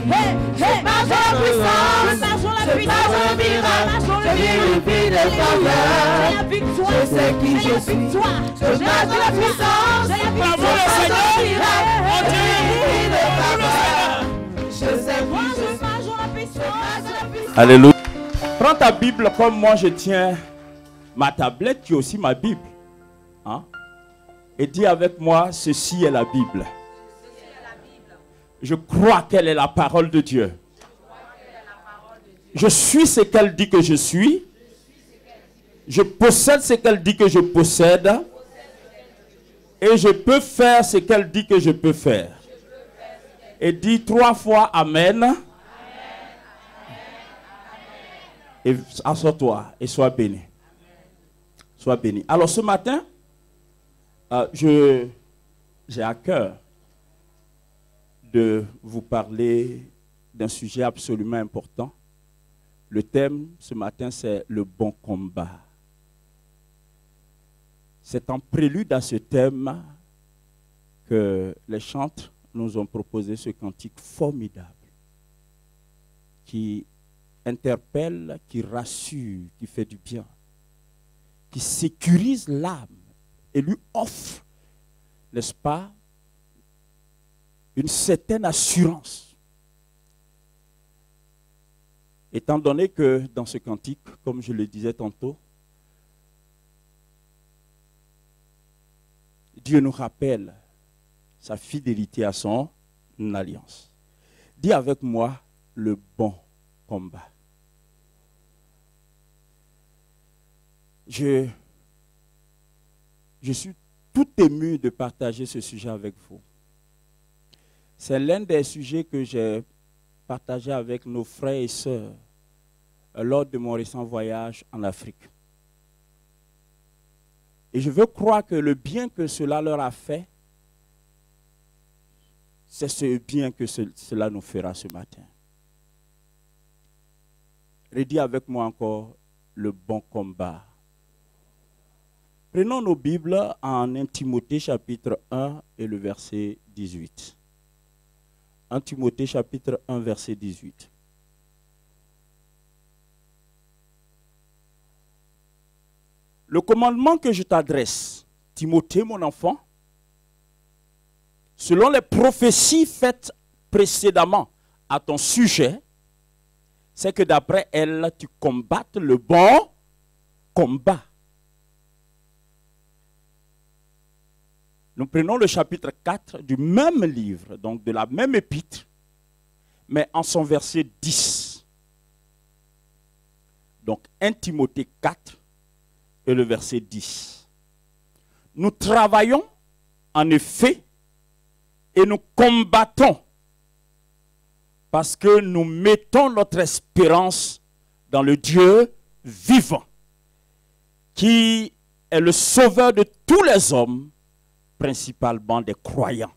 marche dans la puissance, je marche dans la puissance, le miracle, je vérifie les faveurs, j'ai la victoire, je sais qui je suis, je marche dans la puissance, j'ai la victoire, je vérifie les faveurs, je sais qui je suis, je marche dans la puissance. Alléluia. Prends ta Bible comme moi je tiens ma tablette qui est aussi ma Bible. Hein? Et dis avec moi, ceci est la Bible. Je crois qu'elle est la parole de Dieu. Je suis ce qu'elle dit que je suis. Je possède ce qu'elle dit que je possède. Et je peux faire ce qu'elle dit que je peux faire. Et dis 3 fois Amen. Et assois-toi et sois béni. Sois béni. Alors ce matin, j'ai à cœur de vous parler d'un sujet absolument important. Le thème ce matin, c'est le bon combat. C'est en prélude à ce thème que les chantres nous ont proposé ce cantique formidable qui interpelle, qui rassure, qui fait du bien, qui sécurise l'âme et lui offre, n'est-ce pas, une certaine assurance. Étant donné que dans ce cantique, comme je le disais tantôt, Dieu nous rappelle sa fidélité à son alliance. Dis avec moi le bon combat. Je suis tout ému de partager ce sujet avec vous. C'est l'un des sujets que j'ai partagé avec nos frères et sœurs lors de mon récent voyage en Afrique. Et je veux croire que le bien que cela leur a fait, c'est ce bien que cela nous fera ce matin. Redis avec moi encore le bon combat. Prenons nos Bibles en 1 Timothée chapitre 1 et le verset 18. 1 Timothée chapitre 1 verset 18. Le commandement que je t'adresse, Timothée mon enfant, selon les prophéties faites précédemment à ton sujet, c'est que d'après elles, tu combattes le bon combat. Nous prenons le chapitre 4 du même livre, donc de la même épître, mais en son verset 10. Donc 1 Timothée 4 et le verset 10. Nous travaillons en effet et nous combattons parce que nous mettons notre espérance dans le Dieu vivant, qui est le sauveur de tous les hommes, principalement des croyants.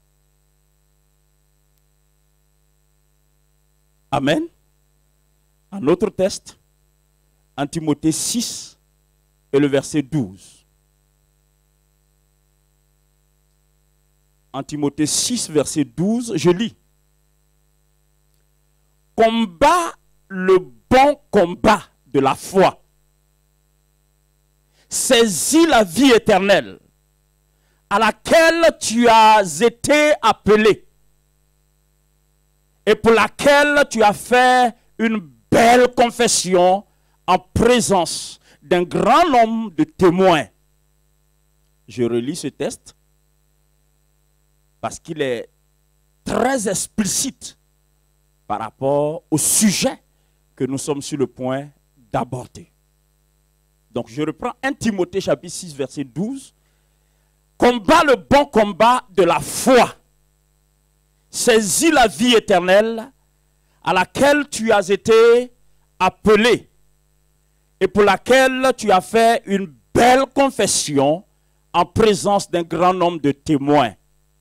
Amen. Un autre texte, 1 Timothée 6 et le verset 12. 1 Timothée 6, verset 12, je lis. Combat le bon combat de la foi. Saisis la vie éternelle à laquelle tu as été appelé et pour laquelle tu as fait une belle confession en présence d'un grand nombre de témoins. Je relis ce texte parce qu'il est très explicite par rapport au sujet que nous sommes sur le point d'aborder. Donc je reprends 1 Timothée chapitre 6 verset 12. Combat le bon combat de la foi. Saisis la vie éternelle à laquelle tu as été appelé et pour laquelle tu as fait une belle confession en présence d'un grand nombre de témoins.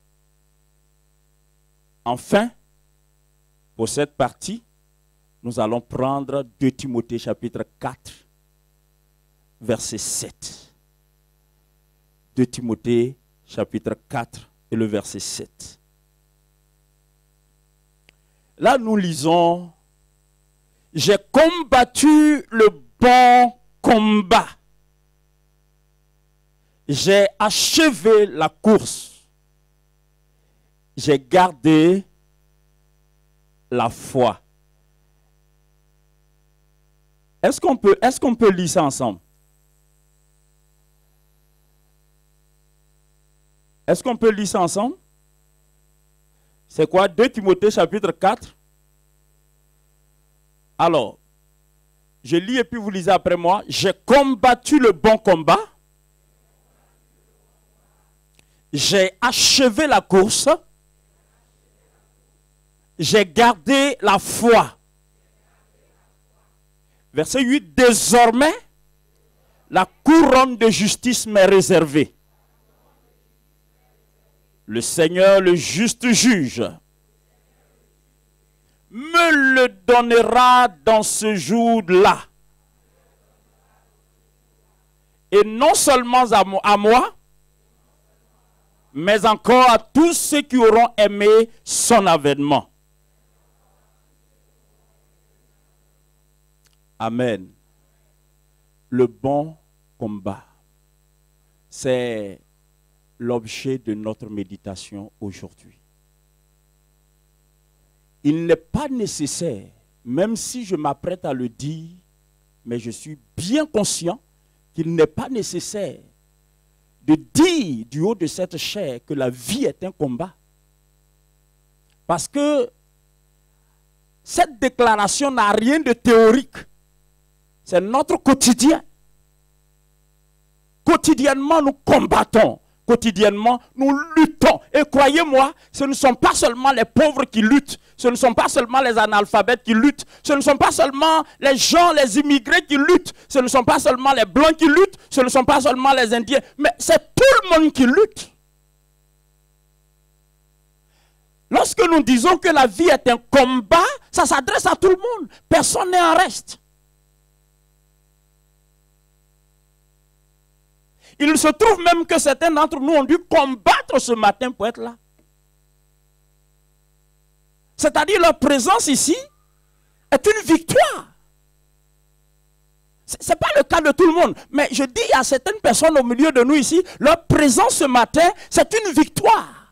Enfin, pour cette partie, nous allons prendre 2 Timothée chapitre 4, verset 7. 2 Timothée chapitre 4 et le verset 7. Là, nous lisons, j'ai combattu le bon combat. J'ai achevé la course. J'ai gardé la foi. Est-ce qu'on peut lire ça ensemble? Est-ce qu'on peut lire ça ensemble? C'est quoi? 2 Timothée chapitre 4. Alors, je lis et puis vous lisez après moi. J'ai combattu le bon combat. J'ai achevé la course. J'ai gardé la foi. Verset 8. Désormais, la couronne de justice m'est réservée. Le Seigneur, le juste juge, me le donnera dans ce jour-là. Et non seulement à moi, mais encore à tous ceux qui auront aimé son avènement. Amen. Le bon combat, c'est l'objet de notre méditation aujourd'hui. Il n'est pas nécessaire, même si je m'apprête à le dire, mais je suis bien conscient qu'il n'est pas nécessaire de dire du haut de cette chair que la vie est un combat. Parce que cette déclaration n'a rien de théorique. C'est notre quotidien. Quotidiennement, nous combattons. Quotidiennement, nous luttons. Et croyez-moi, ce ne sont pas seulement les pauvres qui luttent. Ce ne sont pas seulement les analphabètes qui luttent. Ce ne sont pas seulement les gens, les immigrés qui luttent. Ce ne sont pas seulement les blancs qui luttent. Ce ne sont pas seulement les indiens. Mais c'est tout le monde qui lutte. Lorsque nous disons que la vie est un combat, ça s'adresse à tout le monde. Personne n'est en reste. Il se trouve même que certains d'entre nous ont dû combattre ce matin pour être là. C'est-à-dire leur présence ici est une victoire. Ce n'est pas le cas de tout le monde. Mais je dis à certaines personnes au milieu de nous ici, leur présence ce matin, c'est une victoire.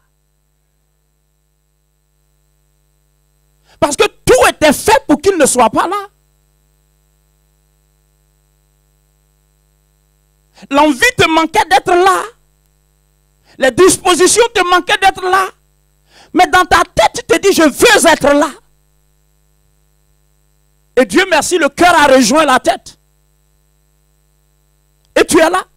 Parce que tout était fait pour qu'ils ne soient pas là. L'envie te manquait d'être là. Les dispositions te manquaient d'être là. Mais dans ta tête, tu te dis, je veux être là. Et Dieu merci, le cœur a rejoint la tête. Et tu es là.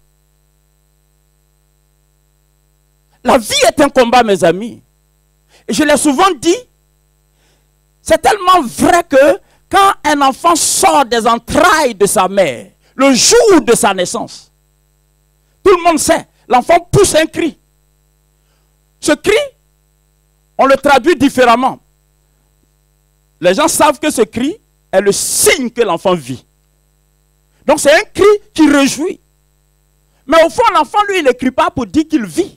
La vie est un combat, mes amis. Et je l'ai souvent dit, c'est tellement vrai que quand un enfant sort des entrailles de sa mère, le jour de sa naissance, tout le monde sait, l'enfant pousse un cri. Ce cri, on le traduit différemment. Les gens savent que ce cri est le signe que l'enfant vit. Donc c'est un cri qui réjouit. Mais au fond, l'enfant, lui, il ne crie pas pour dire qu'il vit.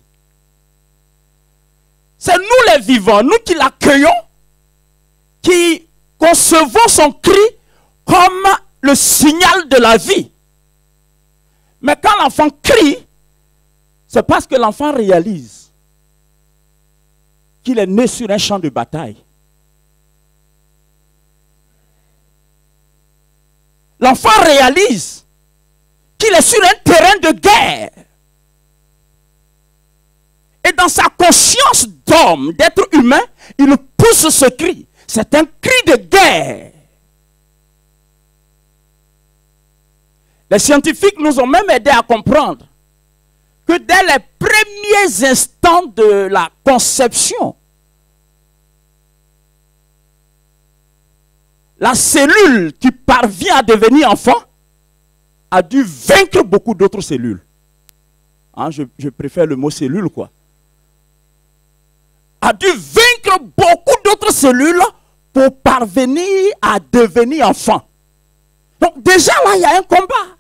C'est nous les vivants, nous qui l'accueillons, qui concevons son cri comme le signal de la vie. Mais quand l'enfant crie, c'est parce que l'enfant réalise qu'il est né sur un champ de bataille. L'enfant réalise qu'il est sur un terrain de guerre. Et dans sa conscience d'homme, d'être humain, il pousse ce cri. C'est un cri de guerre. Les scientifiques nous ont même aidés à comprendre que dès les premiers instants de la conception, la cellule qui parvient à devenir enfant a dû vaincre beaucoup d'autres cellules. Hein, je préfère le mot cellule, quoi. A dû vaincre beaucoup d'autres cellules pour parvenir à devenir enfant. Donc déjà là, il y a un combat.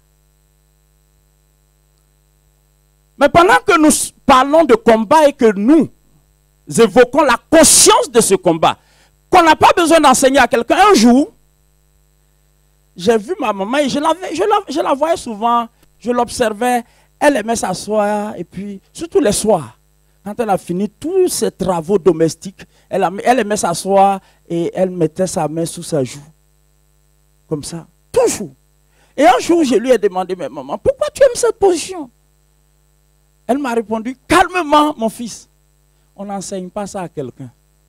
Mais pendant que nous parlons de combat et que nous évoquons la conscience de ce combat, qu'on n'a pas besoin d'enseigner à quelqu'un. Un jour, j'ai vu ma maman et je la voyais souvent, je l'observais, elle aimait s'asseoir et puis, surtout les soirs, quand elle a fini tous ses travaux domestiques, elle aimait s'asseoir et elle mettait sa main sous sa joue. Comme ça, toujours. Et un jour, je lui ai demandé, mais maman, pourquoi tu aimes cette position? Elle m'a répondu, calmement, mon fils, on n'enseigne pas ça à quelqu'un.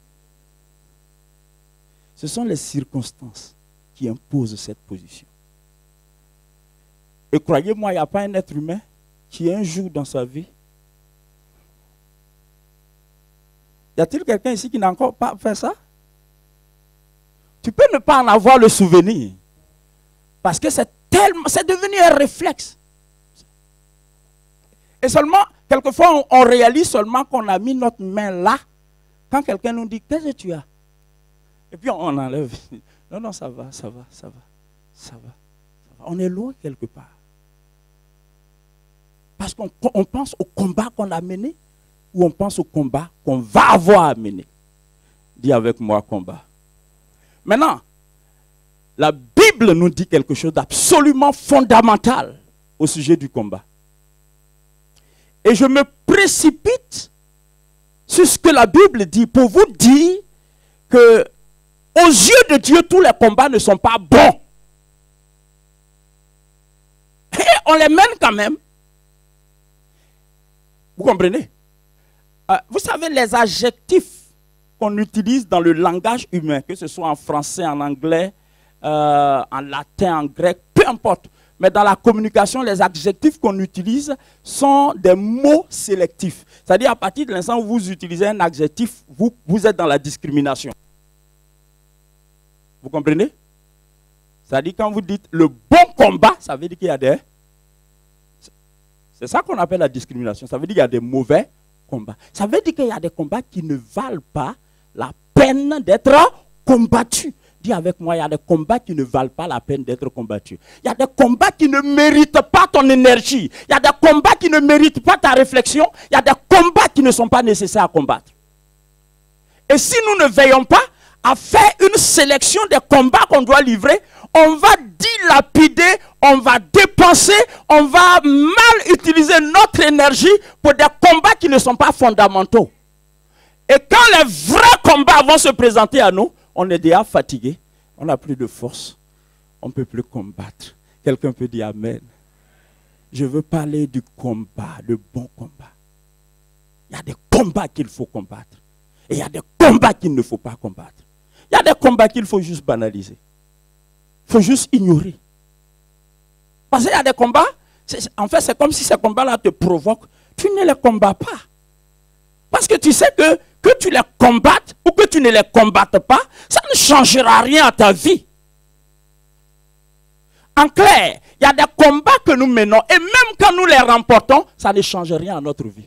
Ce sont les circonstances qui imposent cette position. Et croyez-moi, il n'y a pas un être humain qui un jour dans sa vie. Y a-t-il quelqu'un ici qui n'a encore pas fait ça? Tu peux ne pas en avoir le souvenir. Parce que c'est devenu un réflexe. Et seulement, quelquefois, on réalise seulement qu'on a mis notre main là. Quand quelqu'un nous dit, qu'est-ce que tu as? Et puis on enlève. Non, non, ça va. On est loin quelque part. Parce qu'on pense au combat qu'on a mené ou on pense au combat qu'on va avoir à mener. Dis avec moi combat. Maintenant, la Bible nous dit quelque chose d'absolument fondamental au sujet du combat. Et je me précipite sur ce que la Bible dit pour vous dire que aux yeux de Dieu, tous les combats ne sont pas bons. Et on les mène quand même. Vous comprenez? Vous savez, les adjectifs qu'on utilise dans le langage humain, que ce soit en français, en anglais, en latin, en grec, peu importe. Mais dans la communication, les adjectifs qu'on utilise sont des mots sélectifs. C'est-à-dire, à partir de l'instant où vous utilisez un adjectif, vous êtes dans la discrimination. Vous comprenez? C'est-à-dire, quand vous dites le bon combat, ça veut dire qu'il y a des... C'est ça qu'on appelle la discrimination. Ça veut dire qu'il y a des mauvais combats. Ça veut dire qu'il y a des combats qui ne valent pas la peine d'être combattus. Dis avec moi, il y a des combats qui ne valent pas la peine d'être combattus. Il y a des combats qui ne méritent pas ton énergie. Il y a des combats qui ne méritent pas ta réflexion. Il y a des combats qui ne sont pas nécessaires à combattre. Et si nous ne veillons pas à faire une sélection des combats qu'on doit livrer, on va dilapider, on va dépenser, on va mal utiliser notre énergie pour des combats qui ne sont pas fondamentaux. Et quand les vrais combats vont se présenter à nous, on est déjà fatigué, on n'a plus de force, on ne peut plus combattre. Quelqu'un peut dire Amen. Je veux parler du combat, le bon combat. Il y a des combats qu'il faut combattre. Et il y a des combats qu'il ne faut pas combattre. Il y a des combats qu'il faut juste banaliser. Il faut juste ignorer. Parce qu'il y a des combats, en fait c'est comme si ces combats-là te provoquent. Tu ne les combats pas. Parce que tu sais que tu les combattes ou que tu ne les combattes pas, ça ne changera rien à ta vie. En clair, il y a des combats que nous menons et même quand nous les remportons, ça ne change rien à notre vie.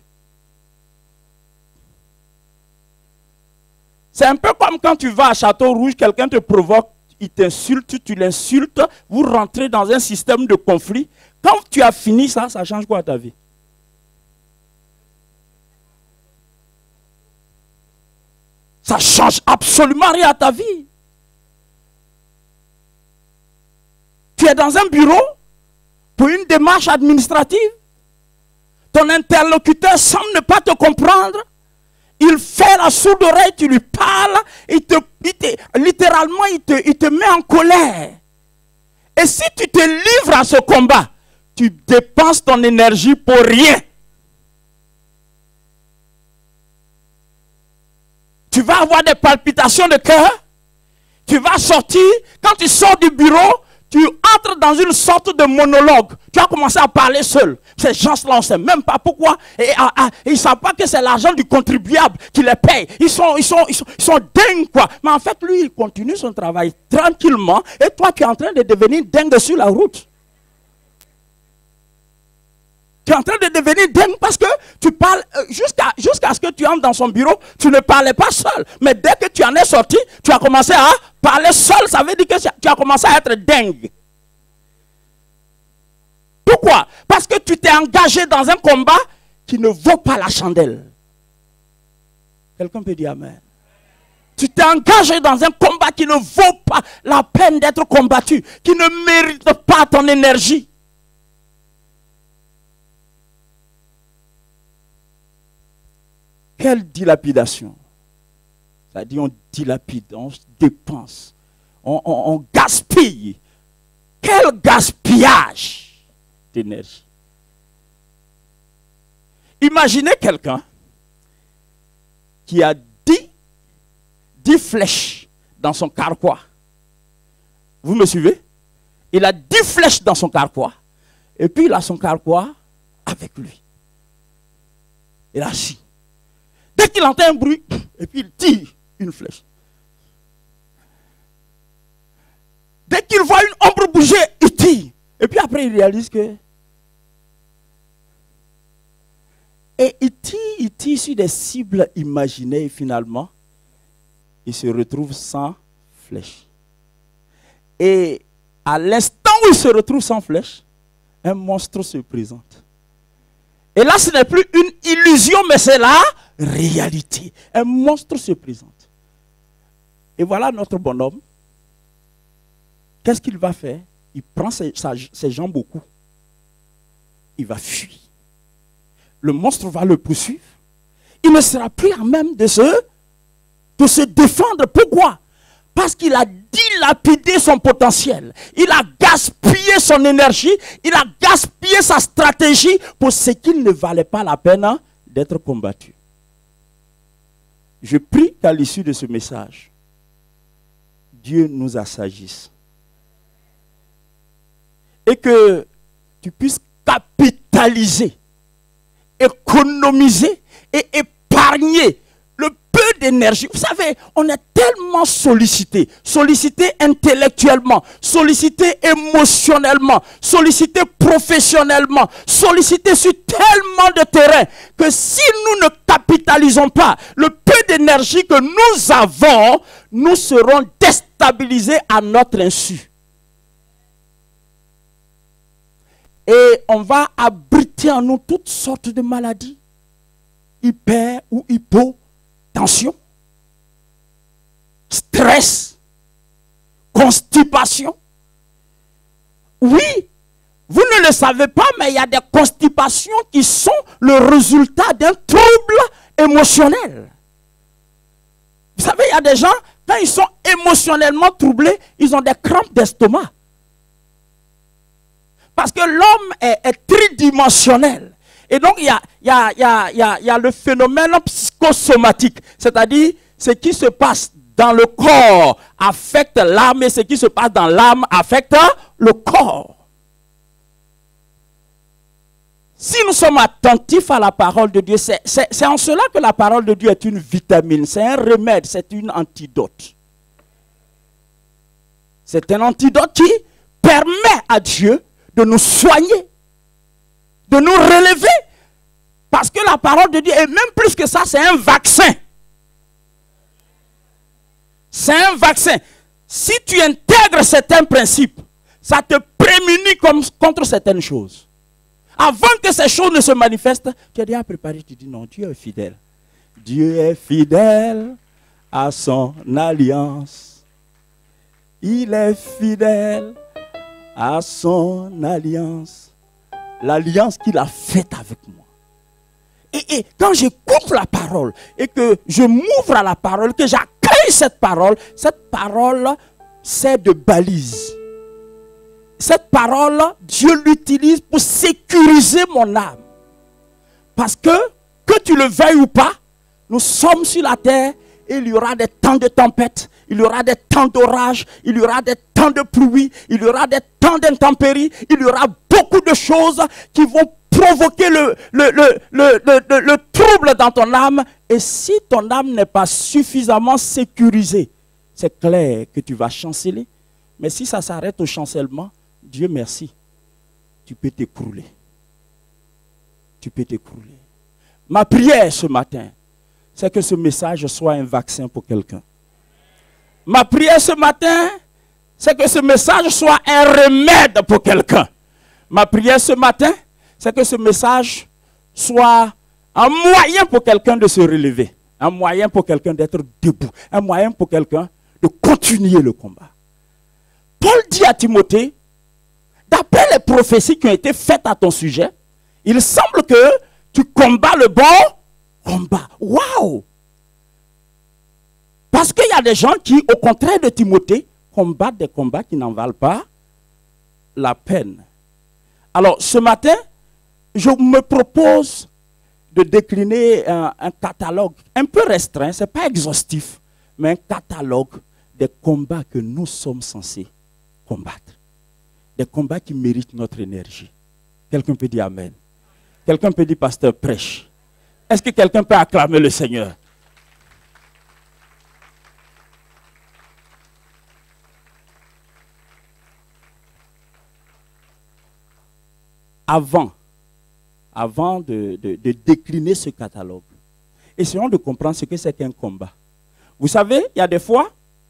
C'est un peu comme quand tu vas à Château Rouge, quelqu'un te provoque, il t'insulte, tu l'insultes, vous rentrez dans un système de conflit. Quand tu as fini ça, ça change quoi à ta vie? Ça ne change absolument rien à ta vie. Tu es dans un bureau pour une démarche administrative. Ton interlocuteur semble ne pas te comprendre. Il fait la sourde oreille, tu lui parles, littéralement il te met en colère. Et si tu te livres à ce combat, tu dépenses ton énergie pour rien. Tu vas avoir des palpitations de cœur. Tu vas sortir. Quand tu sors du bureau, tu entres dans une sorte de monologue. Tu vas commencer à parler seul. Ces gens-là, on ne sait même pas pourquoi. Et ils ne savent pas que c'est l'argent du contribuable qui les paye. Ils sont dingues, quoi. Mais en fait, lui, il continue son travail tranquillement. Et toi, tu es en train de devenir dingue sur la route. Tu es en train de devenir dingue parce que tu parles, jusqu'à ce que tu entres dans son bureau, tu ne parlais pas seul. Mais dès que tu en es sorti, tu as commencé à parler seul. Ça veut dire que tu as commencé à être dingue. Pourquoi? Parce que tu t'es engagé dans un combat qui ne vaut pas la chandelle. Quelqu'un peut dire Amen. Tu t'es engagé dans un combat qui ne vaut pas la peine d'être combattu, qui ne mérite pas ton énergie. Quelle dilapidation. C'est-à-dire on dilapide, on dépense, on gaspille. Quel gaspillage d'énergie. Imaginez quelqu'un qui a 10 flèches dans son carquois. Vous me suivez? Il a 10 flèches dans son carquois. Et puis il a son carquois avec lui. Il est assis. Dès qu'il entend un bruit, et puis il tire une flèche. Dès qu'il voit une ombre bouger, il tire. Et puis après, il réalise que... Et il tire sur des cibles imaginées et finalement, il se retrouve sans flèche. Et à l'instant où il se retrouve sans flèche, un monstre se présente. Et là, ce n'est plus une illusion, mais c'est la réalité. Un monstre se présente. Et voilà notre bonhomme. Qu'est-ce qu'il va faire? Il prend ses jambes au cou. Il va fuir. Le monstre va le poursuivre. Il ne sera plus à même de se défendre. Pourquoi? Parce qu'il a dilapidé son potentiel. Il a gaspillé son énergie. Il a gaspillé sa stratégie pour ce qui ne valait pas la peine d'être combattu. Je prie qu'à l'issue de ce message, Dieu nous assagisse. Et que tu puisses capitaliser, économiser et épargner le peu d'énergie. Vous savez, on est tellement sollicité. Sollicité intellectuellement, sollicité émotionnellement, sollicité professionnellement, sollicité sur tellement de terrains que si nous ne capitalisons pas le peu d'énergie que nous avons, nous serons déstabilisés à notre insu. Et on va abriter en nous toutes sortes de maladies. Hyper ou hypotension. Stress. Constipation. Oui, vous ne le savez pas, mais il y a des constipations qui sont le résultat d'un trouble émotionnel. Vous savez, il y a des gens, quand ils sont émotionnellement troublés, ils ont des crampes d'estomac. Parce que l'homme est tridimensionnel. Et donc, il y a le phénomène psychosomatique. C'est-à-dire, ce qui se passe dans le corps affecte l'âme et ce qui se passe dans l'âme affecte le corps. Si nous sommes attentifs à la parole de Dieu, c'est en cela que la parole de Dieu est une vitamine, c'est un remède, c'est une antidote. C'est un antidote qui permet à Dieu de nous soigner, de nous relever. Parce que la parole de Dieu, et même plus que ça, c'est un vaccin. C'est un vaccin. Si tu intègres certains principes, ça te prémunit contre certaines choses. Avant que ces choses ne se manifestent, tu es déjà préparé, tu dis non, Dieu est fidèle. Dieu est fidèle à son alliance. Il est fidèle à son alliance. L'alliance qu'il a faite avec moi. Et quand j'écoute la parole et que je m'ouvre à la parole, que j'accueille cette parole c'est de balise. Cette parole, Dieu l'utilise pour sécuriser mon âme. Parce que tu le veuilles ou pas, nous sommes sur la terre et il y aura des temps de tempête, il y aura des temps d'orage, il y aura des temps de pluie, il y aura des temps d'intempéries, il y aura beaucoup de choses qui vont provoquer le trouble dans ton âme. Et si ton âme n'est pas suffisamment sécurisée, c'est clair que tu vas chanceler. Mais si ça s'arrête au chancellement, Dieu merci, tu peux t'écrouler. Tu peux t'écrouler. Ma prière ce matin, c'est que ce message soit un vaccin pour quelqu'un. Ma prière ce matin, c'est que ce message soit un remède pour quelqu'un. Ma prière ce matin, c'est que ce message soit un moyen pour quelqu'un de se relever. Un moyen pour quelqu'un d'être debout. Un moyen pour quelqu'un de continuer le combat. Paul dit à Timothée, d'après les prophéties qui ont été faites à ton sujet, il semble que tu combats le bon combat. Waouh! Parce qu'il y a des gens qui, au contraire de Timothée, combattent des combats qui n'en valent pas la peine. Alors, ce matin, je me propose de décliner un catalogue un peu restreint, ce n'est pas exhaustif, mais un catalogue des combats que nous sommes censés combattre. Des combats qui méritent notre énergie. Quelqu'un peut dire Amen. Quelqu'un peut dire pasteur prêche. Est-ce que quelqu'un peut acclamer le Seigneur? Avant de décliner ce catalogue, essayons de comprendre ce que c'est qu'un combat. Vous savez, il y a des fois,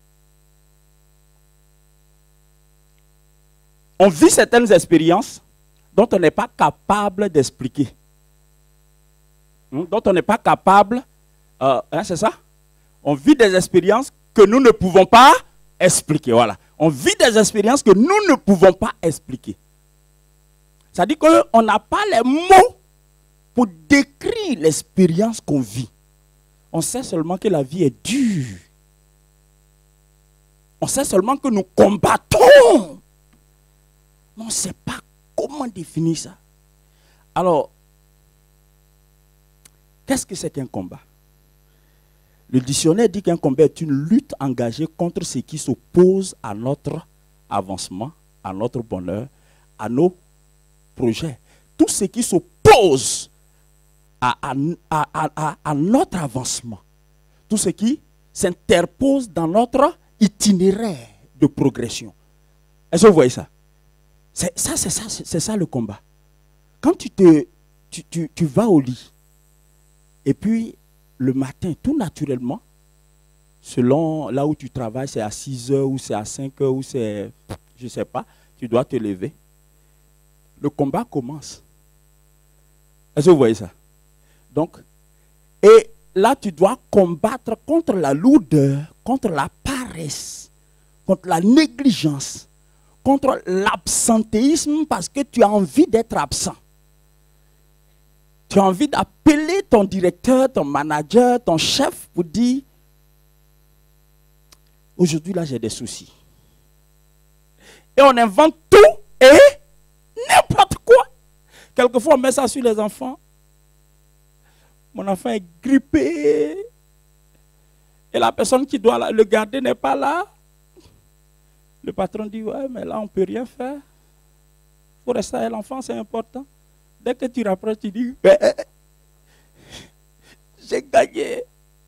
on vit certaines expériences dont on n'est pas capable d'expliquer. Dont on n'est pas capable, c'est ça? On vit des expériences que nous ne pouvons pas expliquer. Voilà. On vit des expériences que nous ne pouvons pas expliquer. C'est-à-dire qu'on n'a pas les mots pour décrire l'expérience qu'on vit. On sait seulement que la vie est dure. On sait seulement que nous combattons. Mais on ne sait pas comment définir ça. Alors, qu'est-ce que c'est qu'un combat? Le dictionnaire dit qu'un combat est une lutte engagée contre ce qui s'oppose à notre avancement, à notre bonheur, à nos projets. Tout ce qui s'oppose à notre avancement. Tout ce qui s'interpose dans notre itinéraire de progression. Est-ce que vous voyez ça? C'est ça le combat. Quand tu vas au lit, et puis le matin, tout naturellement, selon là où tu travailles, c'est à 6 heures ou c'est à 5 heures ou c'est, je ne sais pas, tu dois te lever. Le combat commence. Est-ce que vous voyez ça? Donc, et là, tu dois combattre contre la lourdeur, contre la paresse, contre la négligence, contre l'absentéisme parce que tu as envie d'être absent. Tu as envie d'appeler ton directeur, ton manager, ton chef pour dire « Aujourd'hui, là, j'ai des soucis. » Et on invente tout et n'importe quoi. Quelquefois, on met ça sur les enfants. Mon enfant est grippé. Et la personne qui doit le garder n'est pas là. Le patron dit, ouais, mais là, on ne peut rien faire. Il faut rester à l'enfant, c'est important. Dès que tu rapproches, tu dis, j'ai gagné.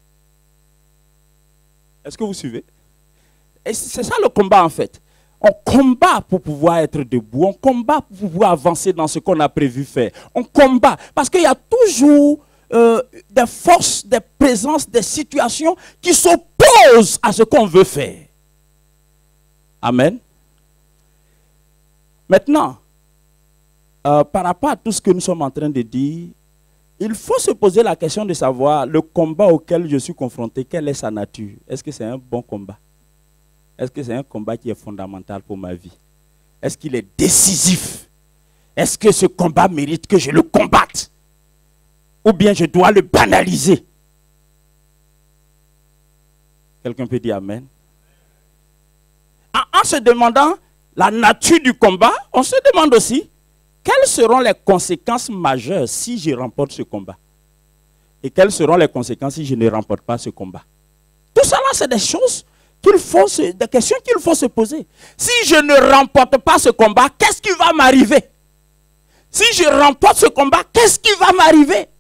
Est-ce que vous suivez? Et c'est ça le combat, en fait. On combat pour pouvoir être debout. On combat pour pouvoir avancer dans ce qu'on a prévu faire. On combat parce qu'il y a toujours des forces, des présences, des situations qui s'opposent à ce qu'on veut faire. Amen. Maintenant, par rapport à tout ce que nous sommes en train de dire, il faut se poser la question de savoir le combat auquel je suis confronté, quelle est sa nature? Est-ce que c'est un bon combat? Est-ce que c'est un combat qui est fondamental pour ma vie? Est-ce qu'il est décisif? Est-ce que ce combat mérite que je le combatte? Ou bien je dois le banaliser? Quelqu'un peut dire Amen? En se demandant la nature du combat, on se demande aussi quelles seront les conséquences majeures si je remporte ce combat? Et quelles seront les conséquences si je ne remporte pas ce combat? Tout ça là, c'est des choses des questions qu'il faut se poser. Si je ne remporte pas ce combat, qu'est-ce qui va m'arriver? Si je remporte ce combat, qu'est-ce qui va m'arriver?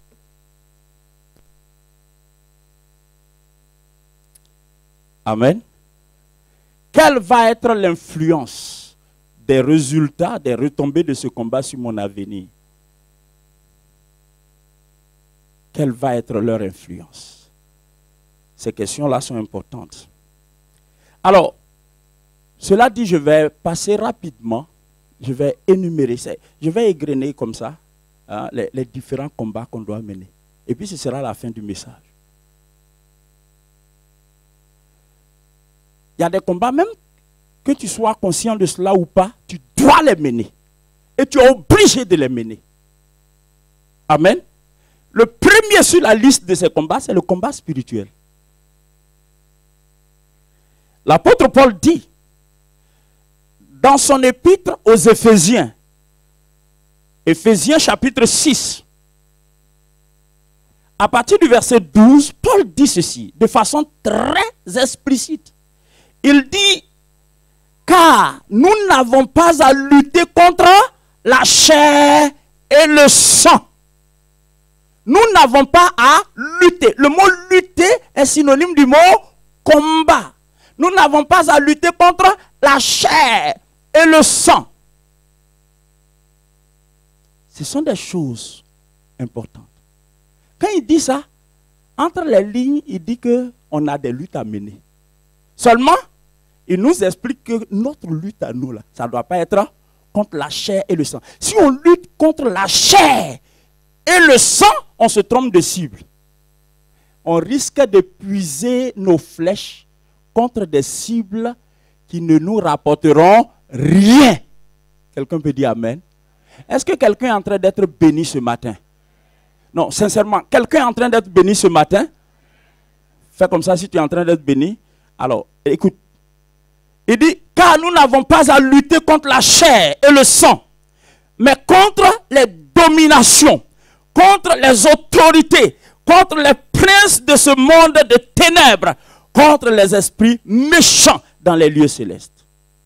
Amen. Quelle va être l'influence des résultats, des retombées de ce combat sur mon avenir? Quelle va être leur influence? Ces questions-là sont importantes. Alors, cela dit, je vais passer rapidement, je vais énumérer, je vais égrener comme ça les différents combats qu'on doit mener. Et puis ce sera la fin du message. Il y a des combats, même que tu sois conscient de cela ou pas, tu dois les mener. Et tu es obligé de les mener. Amen. Le premier sur la liste de ces combats, c'est le combat spirituel. L'apôtre Paul dit, dans son épître aux Éphésiens, Éphésiens chapitre 6, à partir du verset 12, Paul dit ceci, de façon très explicite. Il dit, car nous n'avons pas à lutter contre la chair et le sang. Nous n'avons pas à lutter. Le mot lutter est synonyme du mot combat. Nous n'avons pas à lutter contre la chair et le sang. Ce sont des choses importantes. Quand il dit ça, entre les lignes, il dit qu'on a des luttes à mener. Seulement, il nous explique que notre lutte à nous, là, ça ne doit pas être contre la chair et le sang. Si on lutte contre la chair et le sang, on se trompe de cible. On risque d'épuiser nos flèches contre des cibles qui ne nous rapporteront rien. Quelqu'un peut dire Amen. Est-ce que quelqu'un est en train d'être béni ce matin? Non, sincèrement, quelqu'un est en train d'être béni ce matin? Fais comme ça si tu es en train d'être béni. Alors, écoute. Il dit, car nous n'avons pas à lutter contre la chair et le sang, mais contre les dominations, contre les autorités, contre les princes de ce monde de ténèbres, contre les esprits méchants dans les lieux célestes.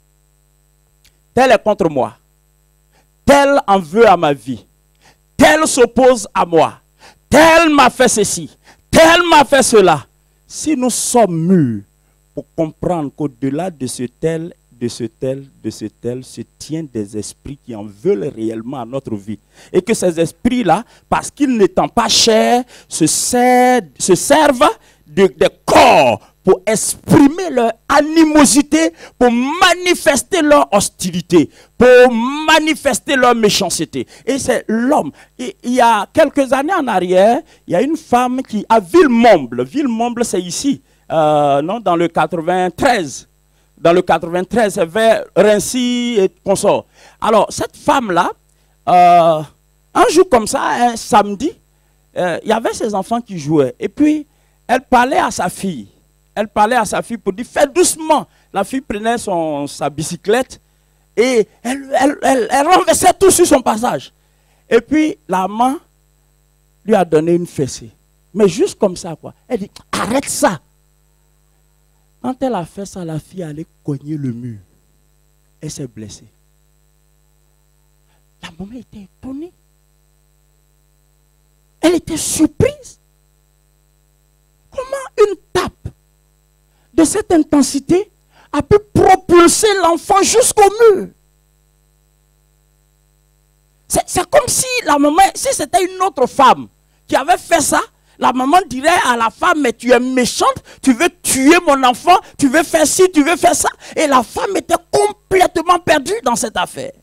Tel est contre moi. Tel en veut à ma vie. Tel s'oppose à moi. Tel m'a fait ceci. Tel m'a fait cela. Si nous sommes mûrs pour comprendre qu'au-delà de ce tel, de ce tel, de ce tel, se tiennent des esprits qui en veulent réellement à notre vie. Et que ces esprits-là, parce qu'ils n'étant pas chers, se servent des corps pour exprimer leur animosité, pour manifester leur hostilité, pour manifester leur méchanceté. Et c'est l'homme. Il y a quelques années en arrière, il y a une femme qui, à Villemomble, Villemomble c'est ici, non, dans le 93. Dans le 93, c'est vers Rincy et consort. Alors, cette femme-là, un jour comme ça, un samedi, il y avait ses enfants qui jouaient. Et puis, elle parlait à sa fille. Elle parlait à sa fille pour dire, fais doucement. La fille prenait sa bicyclette et elle renversait tout sur son passage. Et puis, la maman lui a donné une fessée. Mais juste comme ça, quoi. Elle dit, arrête ça. Quand elle a fait ça, la fille allait cogner le mur. Elle s'est blessée. La maman était étonnée. Elle était surprise. Comment une tape de cette intensité a pu propulser l'enfant jusqu'au mur? C'est comme si la maman, si c'était une autre femme qui avait fait ça, la maman dirait à la femme, mais tu es méchante, tu veux tuer mon enfant, tu veux faire ci, tu veux faire ça. Et la femme était complètement perdue dans cette affaire.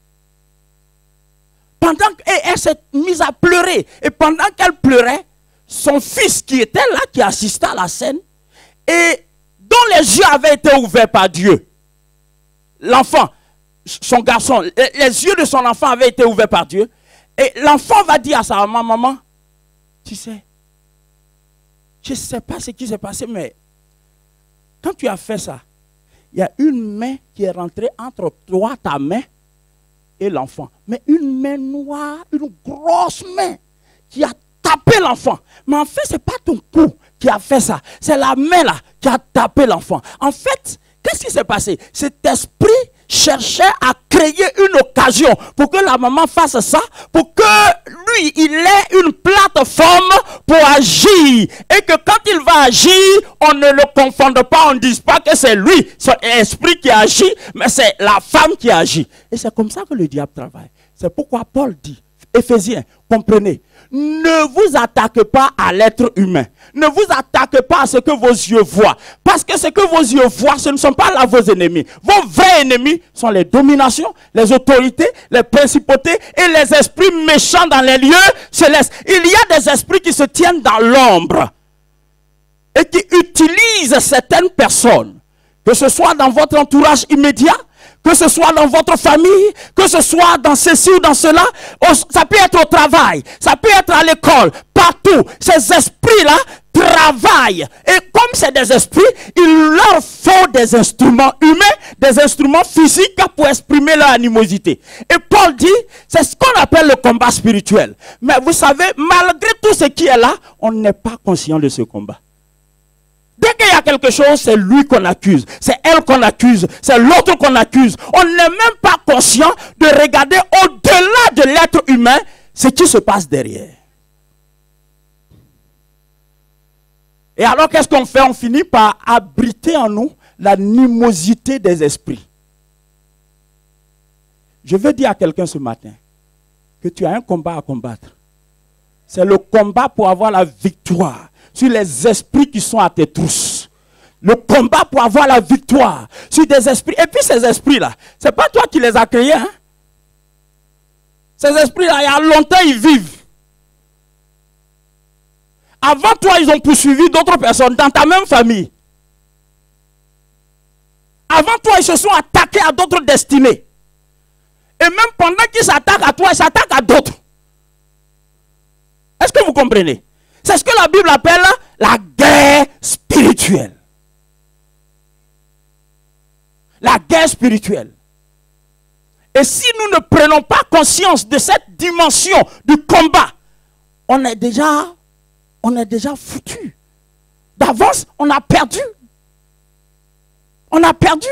Pendant qu'elle s'est mise à pleurer, et pendant qu'elle pleurait, son fils qui était là, qui assistait à la scène, et dont les yeux avaient été ouverts par Dieu, l'enfant, son garçon, les yeux de son enfant avaient été ouverts par Dieu, et l'enfant va dire à sa maman, maman, tu sais, je ne sais pas ce qui s'est passé, mais quand tu as fait ça, il y a une main qui est rentrée entre toi, ta main, et l'enfant. Mais une main noire, une grosse main qui a tapé l'enfant. Mais en fait, ce n'est pas ton cou qui a fait ça. C'est la main là qui a tapé l'enfant. En fait, qu'est-ce qui s'est passé? Cet esprit cherchait à créer une occasion pour que la maman fasse ça, pour que lui, il ait une plateforme pour agir. Et que quand il va agir, on ne le confonde pas, on ne dise pas que c'est lui, son esprit qui agit, mais c'est la femme qui agit. Et c'est comme ça que le diable travaille. C'est pourquoi Paul dit, Éphésiens, comprenez, ne vous attaquez pas à l'être humain. Ne vous attaquez pas à ce que vos yeux voient. Parce que ce que vos yeux voient, ce ne sont pas là vos ennemis. Vos vrais ennemis sont les dominations, les autorités, les principautés et les esprits méchants dans les lieux célestes. Il y a des esprits qui se tiennent dans l'ombre et qui utilisent certaines personnes Que ce soit dans votre entourage immédiat, que ce soit dans votre famille, que ce soit dans ceci ou dans cela, ça peut être au travail, ça peut être à l'école, partout. Ces esprits-là travaillent. Et comme c'est des esprits, il leur faut des instruments humains, des instruments physiques pour exprimer leur animosité. Et Paul dit, c'est ce qu'on appelle le combat spirituel. Mais vous savez, malgré tout ce qui est là, on n'est pas conscient de ce combat. Dès qu'il y a quelque chose, c'est lui qu'on accuse, c'est elle qu'on accuse, c'est l'autre qu'on accuse. On n'est même pas conscient de regarder au-delà de l'être humain ce qui se passe derrière. Et alors qu'est-ce qu'on fait? On finit par abriter en nous l'animosité des esprits. Je veux dire à quelqu'un ce matin que tu as un combat à combattre. C'est le combat pour avoir la victoire sur les esprits qui sont à tes trousses. Le combat pour avoir la victoire sur des esprits. Et puis ces esprits-là, ce n'est pas toi qui les as créés. Hein? Ces esprits-là, il y a longtemps, ils vivent. Avant toi, ils ont poursuivi d'autres personnes dans ta même famille. Avant toi, ils se sont attaqués à d'autres destinées. Et même pendant qu'ils s'attaquent à toi, ils s'attaquent à d'autres. Est-ce que vous comprenez? C'est ce que la Bible appelle la guerre spirituelle. La guerre spirituelle. Et si nous ne prenons pas conscience de cette dimension du combat, on est déjà foutu. D'avance, on a perdu. On a perdu.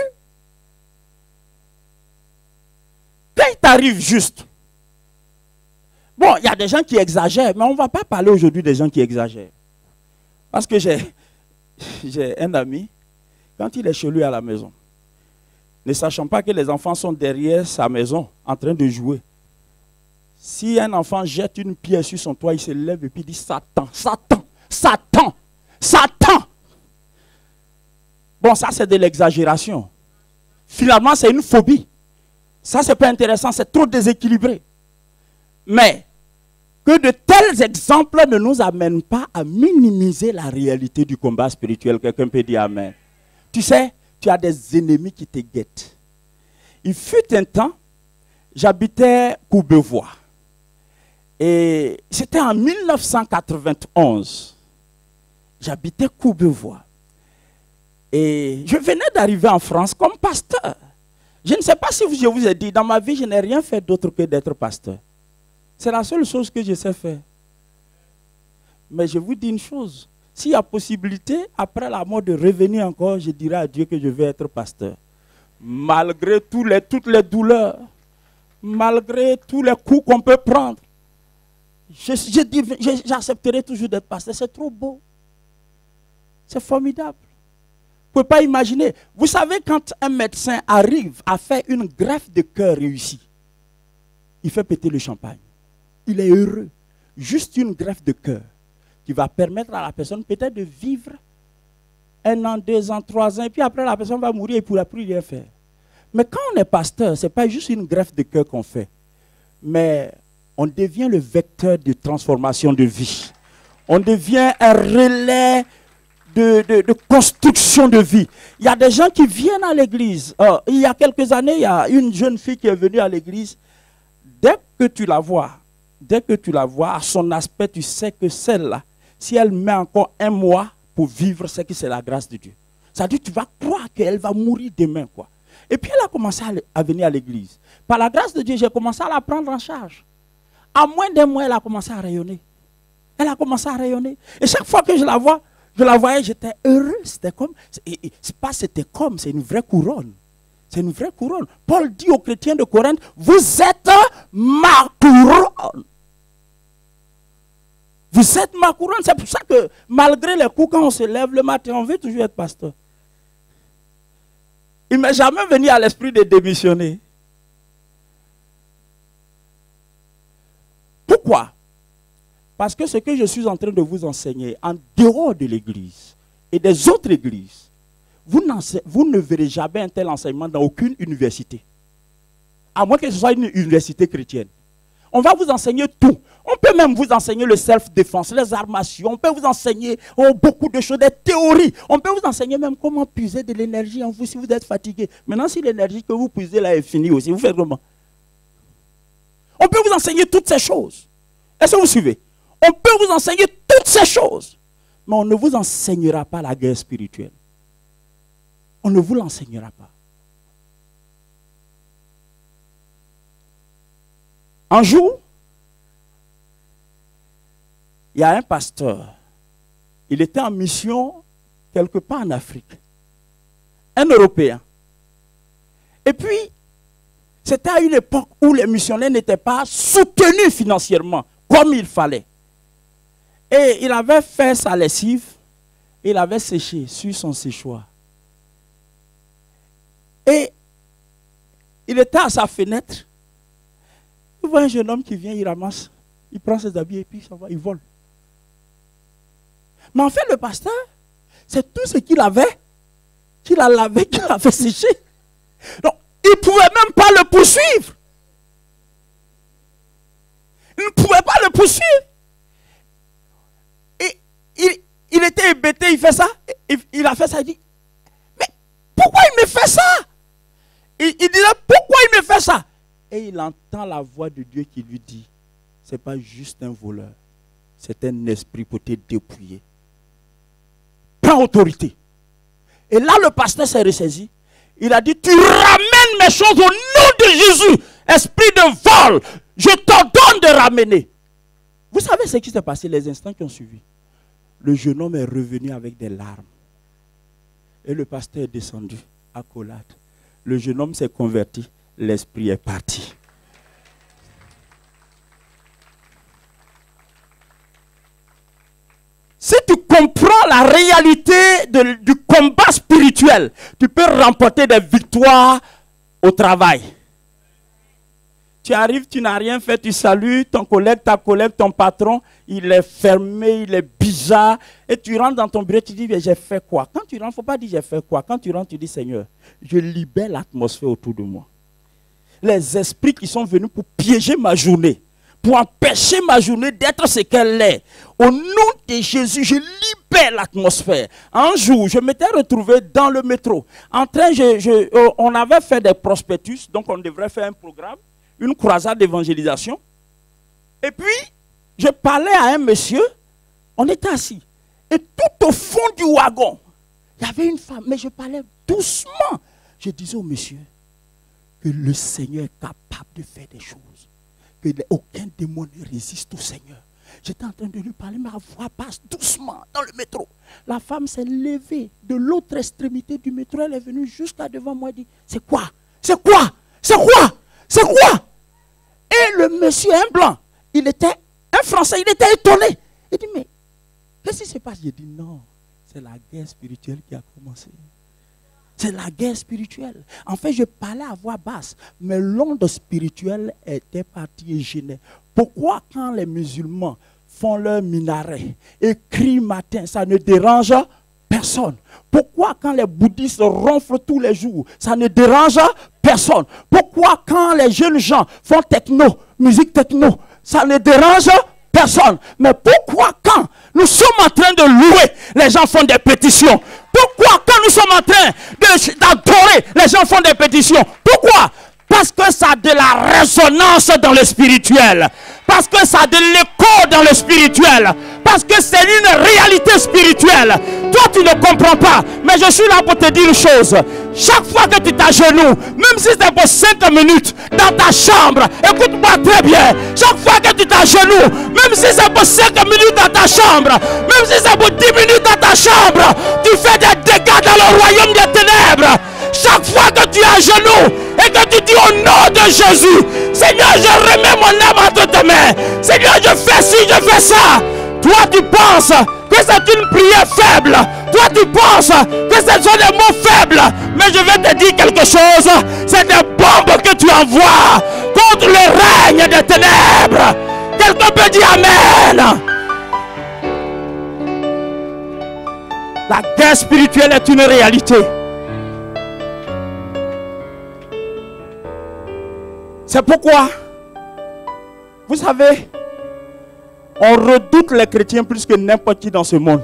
Quand il t'arrive juste, bon, il y a des gens qui exagèrent, mais on ne va pas parler aujourd'hui des gens qui exagèrent. Parce que j'ai un ami, quand il est chez lui à la maison, ne sachant pas que les enfants sont derrière sa maison en train de jouer, si un enfant jette une pierre sur son toit, il se lève et puis il dit Satan, Satan, Satan, Satan. Bon, ça c'est de l'exagération. Finalement, c'est une phobie. Ça, c'est pas intéressant, c'est trop déséquilibré. Mais que de tels exemples ne nous amènent pas à minimiser la réalité du combat spirituel. Quelqu'un peut dire amen. Tu sais, tu as des ennemis qui te guettent. Il fut un temps, j'habitais Courbevoie. Et c'était en 1991. J'habitais Courbevoie. Et je venais d'arriver en France comme pasteur. Je ne sais pas si je vous ai dit, dans ma vie, je n'ai rien fait d'autre que d'être pasteur. C'est la seule chose que je sais faire. Mais je vous dis une chose. S'il y a possibilité, après la mort de revenir encore, je dirai à Dieu que je vais être pasteur. Malgré toutes les douleurs, malgré tous les coups qu'on peut prendre, j'accepterai toujours d'être pasteur. C'est trop beau. C'est formidable. Vous ne pouvez pas imaginer. Vous savez, quand un médecin arrive à faire une greffe de cœur réussie, il fait péter le champagne. Il est heureux. Juste une greffe de cœur qui va permettre à la personne peut-être de vivre 1 an, 2 ans, 3 ans, et puis après la personne va mourir et ne pourra plus rien faire. Mais quand on est pasteur, ce n'est pas juste une greffe de cœur qu'on fait, mais on devient le vecteur de transformation de vie. On devient un relais de construction de vie. Il y a des gens qui viennent à l'église. Il y a quelques années, il y a une jeune fille qui est venue à l'église. Dès que tu la vois, à son aspect, tu sais que celle-là, si elle met encore 1 mois pour vivre, c'est que c'est la grâce de Dieu. Ça dit, tu vas croire qu'elle va mourir demain, quoi. Et puis elle a commencé à venir à l'église. Par la grâce de Dieu, j'ai commencé à la prendre en charge. À moins d'1 mois, elle a commencé à rayonner. Elle a commencé à rayonner. Et chaque fois que je la voyais, j'étais heureux. C'était comme, c'est une vraie couronne. C'est une vraie couronne. Paul dit aux chrétiens de Corinthe, vous êtes ma couronne. Vous êtes ma couronne. C'est pour ça que malgré les coups, quand on se lève le matin, on veut toujours être pasteur. Il ne m'est jamais venu à l'esprit de démissionner. Pourquoi? Parce que ce que je suis en train de vous enseigner, en dehors de l'église et des autres églises, vous ne verrez jamais un tel enseignement dans aucune université. À moins que ce soit une université chrétienne. On va vous enseigner tout. On peut même vous enseigner le self-défense, les armations. On peut vous enseigner beaucoup de choses, des théories. On peut vous enseigner même comment puiser de l'énergie en vous si vous êtes fatigué. Maintenant, si l'énergie que vous puisez là est finie aussi, vous faites comment? On peut vous enseigner toutes ces choses. Est-ce que vous suivez? On peut vous enseigner toutes ces choses. Mais on ne vous enseignera pas la guerre spirituelle. On ne vous l'enseignera pas. Un jour, il y a un pasteur. Il était en mission quelque part en Afrique. Un Européen. Et puis, c'était à une époque où les missionnaires n'étaient pas soutenus financièrement comme il fallait. Et il avait fait sa lessive. Il avait séché sur son séchoir. Et il était à sa fenêtre. Il voit un jeune homme qui vient, il ramasse, il prend ses habits et puis il s'en va, il vole. Mais en fait, le pasteur, c'est tout ce qu'il avait, qu'il a lavé, qu'il a fait sécher. Donc, il ne pouvait même pas le poursuivre. Il ne pouvait pas le poursuivre. Et il était hébété, il fait ça, il a fait ça, il dit, mais pourquoi il me fait ça? Il disait, pourquoi il me fait ça? Et il entend la voix de Dieu qui lui dit, ce n'est pas juste un voleur, c'est un esprit pour te dépouiller. Prends autorité. Et là, le pasteur s'est ressaisi. Il a dit, tu ramènes mes choses au nom de Jésus. Esprit de vol, je t'ordonne de ramener. Vous savez ce qui s'est passé les instants qui ont suivi? Le jeune homme est revenu avec des larmes. Et le pasteur est descendu, accolade. Le jeune homme s'est converti. L'esprit est parti. Si tu comprends la réalité du combat spirituel, tu peux remporter des victoires au travail. Tu arrives, tu n'as rien fait, tu salues ton collègue, ta collègue, ton patron, il est fermé, il est bizarre. Et tu rentres dans ton bureau, tu dis, j'ai fait quoi? Quand tu rentres, il ne faut pas dire j'ai fait quoi. Quand tu rentres, tu dis, Seigneur, je libère l'atmosphère autour de moi. Les esprits qui sont venus pour piéger ma journée, pour empêcher ma journée d'être ce qu'elle est. Au nom de Jésus, je libère l'atmosphère. Un jour, je m'étais retrouvé dans le métro. En train, on avait fait des prospectus, donc on devrait faire un programme, une croisade d'évangélisation. Et puis, je parlais à un monsieur, on était assis. Et tout au fond du wagon, il y avait une femme, mais je parlais doucement. Je disais au monsieur, que le Seigneur est capable de faire des choses. Que aucun démon ne résiste au Seigneur. J'étais en train de lui parler, mais la voix passe doucement dans le métro. La femme s'est levée de l'autre extrémité du métro. Elle est venue jusqu'à devant moi et dit, c'est quoi? C'est quoi? C'est quoi? C'est quoi? Et le monsieur, un blanc, il était un Français, il était étonné. Il dit, mais qu'est-ce qui se passe? J'ai dit, non, c'est la guerre spirituelle qui a commencé. C'est la guerre spirituelle. En fait, je parlais à voix basse, mais l'onde spirituelle était partie et gênée. Pourquoi quand les musulmans font leur minaret et crient matin, ça ne dérange personne? Pourquoi quand les bouddhistes ronflent tous les jours, ça ne dérange personne? Pourquoi quand les jeunes gens font techno, musique techno, ça ne dérange personne? Mais pourquoi quand nous sommes en train de louer, les gens font des pétitions? Pourquoi quand nous sommes en train d'adorer, les gens font des pétitions? Pourquoi? Parce que ça a de la résonance dans le spirituel. Parce que ça a de l'écho dans le spirituel. Parce que c'est une réalité spirituelle. Toi, tu ne comprends pas. Mais je suis là pour te dire une chose. Chaque fois que tu t'agenouilles, même si c'est pour 5 minutes, dans ta chambre, écoute-moi très bien. Chaque fois que tu t'agenouilles, même si c'est pour 5 minutes dans ta chambre, même si c'est pour 10 minutes dans ta chambre, tu fais des dégâts dans le royaume des ténèbres. Chaque fois que tu es à genoux et que tu dis au nom de Jésus, Seigneur, je remets mon âme entre tes mains. Seigneur, je fais ci, je fais ça. Toi, tu penses que c'est une prière faible. Toi, tu penses que ce sont des mots faibles. Mais je vais te dire quelque chose. C'est des bombes que tu envoies contre le règne des ténèbres. Quelqu'un peut dire Amen. La guerre spirituelle est une réalité. C'est pourquoi Vous savez, on redoute les chrétiens plus que n'importe qui dans ce monde.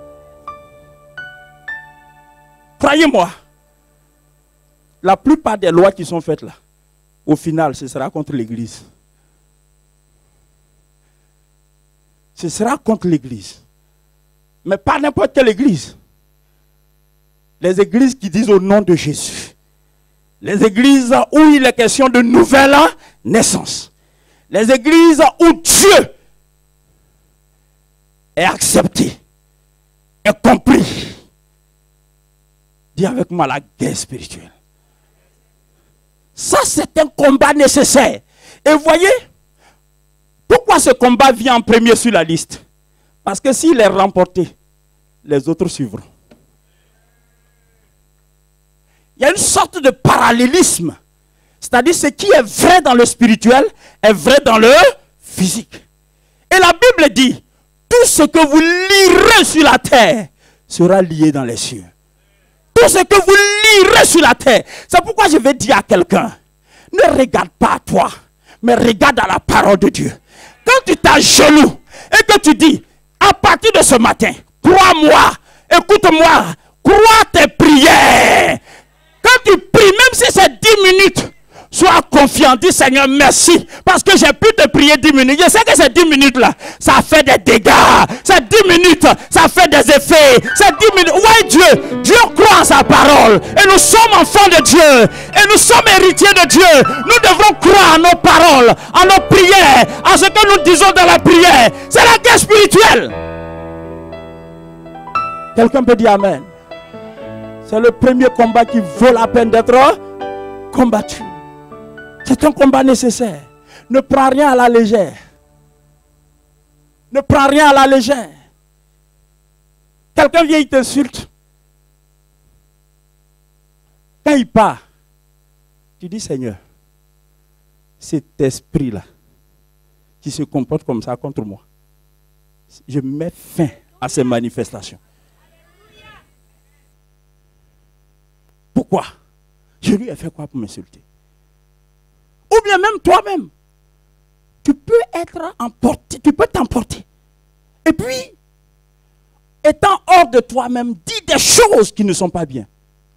Croyez-moi, la plupart des lois qui sont faites là, au final, ce sera contre l'Église. Ce sera contre l'Église. Mais pas n'importe quelle Église. Les églises qui disent au nom de Jésus. Les églises où il est question de nouvelle naissance. Les églises où Dieu est accepté, est compris. Dis avec moi la guerre spirituelle. Ça, c'est un combat nécessaire. Et voyez, pourquoi ce combat vient en premier sur la liste? Parce que s'il est remporté, les autres suivront. Il y a une sorte de parallélisme. C'est-à-dire ce qui est vrai dans le spirituel est vrai dans le physique. Et la Bible dit, tout ce que vous lirez sur la terre sera lié dans les cieux. Tout ce que vous lirez sur la terre. C'est pourquoi je vais dire à quelqu'un, ne regarde pas à toi, mais regarde à la parole de Dieu. Quand tu t'agenouilles et que tu dis, à partir de ce matin, crois-moi, écoute-moi, crois tes prières. Quand tu pries, même si c'est 10 minutes, sois confiant, dis Seigneur merci, parce que j'ai pu te prier 10 minutes. Je sais que ces 10 minutes là, ça fait des dégâts. Ces 10 minutes, ça fait des effets. Ces 10 minutes, ouais Dieu croit en sa parole. Et nous sommes enfants de Dieu. Et nous sommes héritiers de Dieu. Nous devons croire en nos paroles, en nos prières, en ce que nous disons dans la prière. C'est la guerre spirituelle. Quelqu'un peut dire Amen. C'est le premier combat qui vaut la peine d'être combattu. C'est un combat nécessaire. Ne prends rien à la légère. Ne prends rien à la légère. Quelqu'un vient, il t'insulte. Quand il part, tu dis Seigneur, cet esprit-là qui se comporte comme ça contre moi, je mets fin à ces manifestations. Pourquoi? Je lui ai fait quoi pour m'insulter? Ou bien même toi-même, tu peux être emporté, tu peux t'emporter. Et puis, étant hors de toi-même, dis des choses qui ne sont pas bien.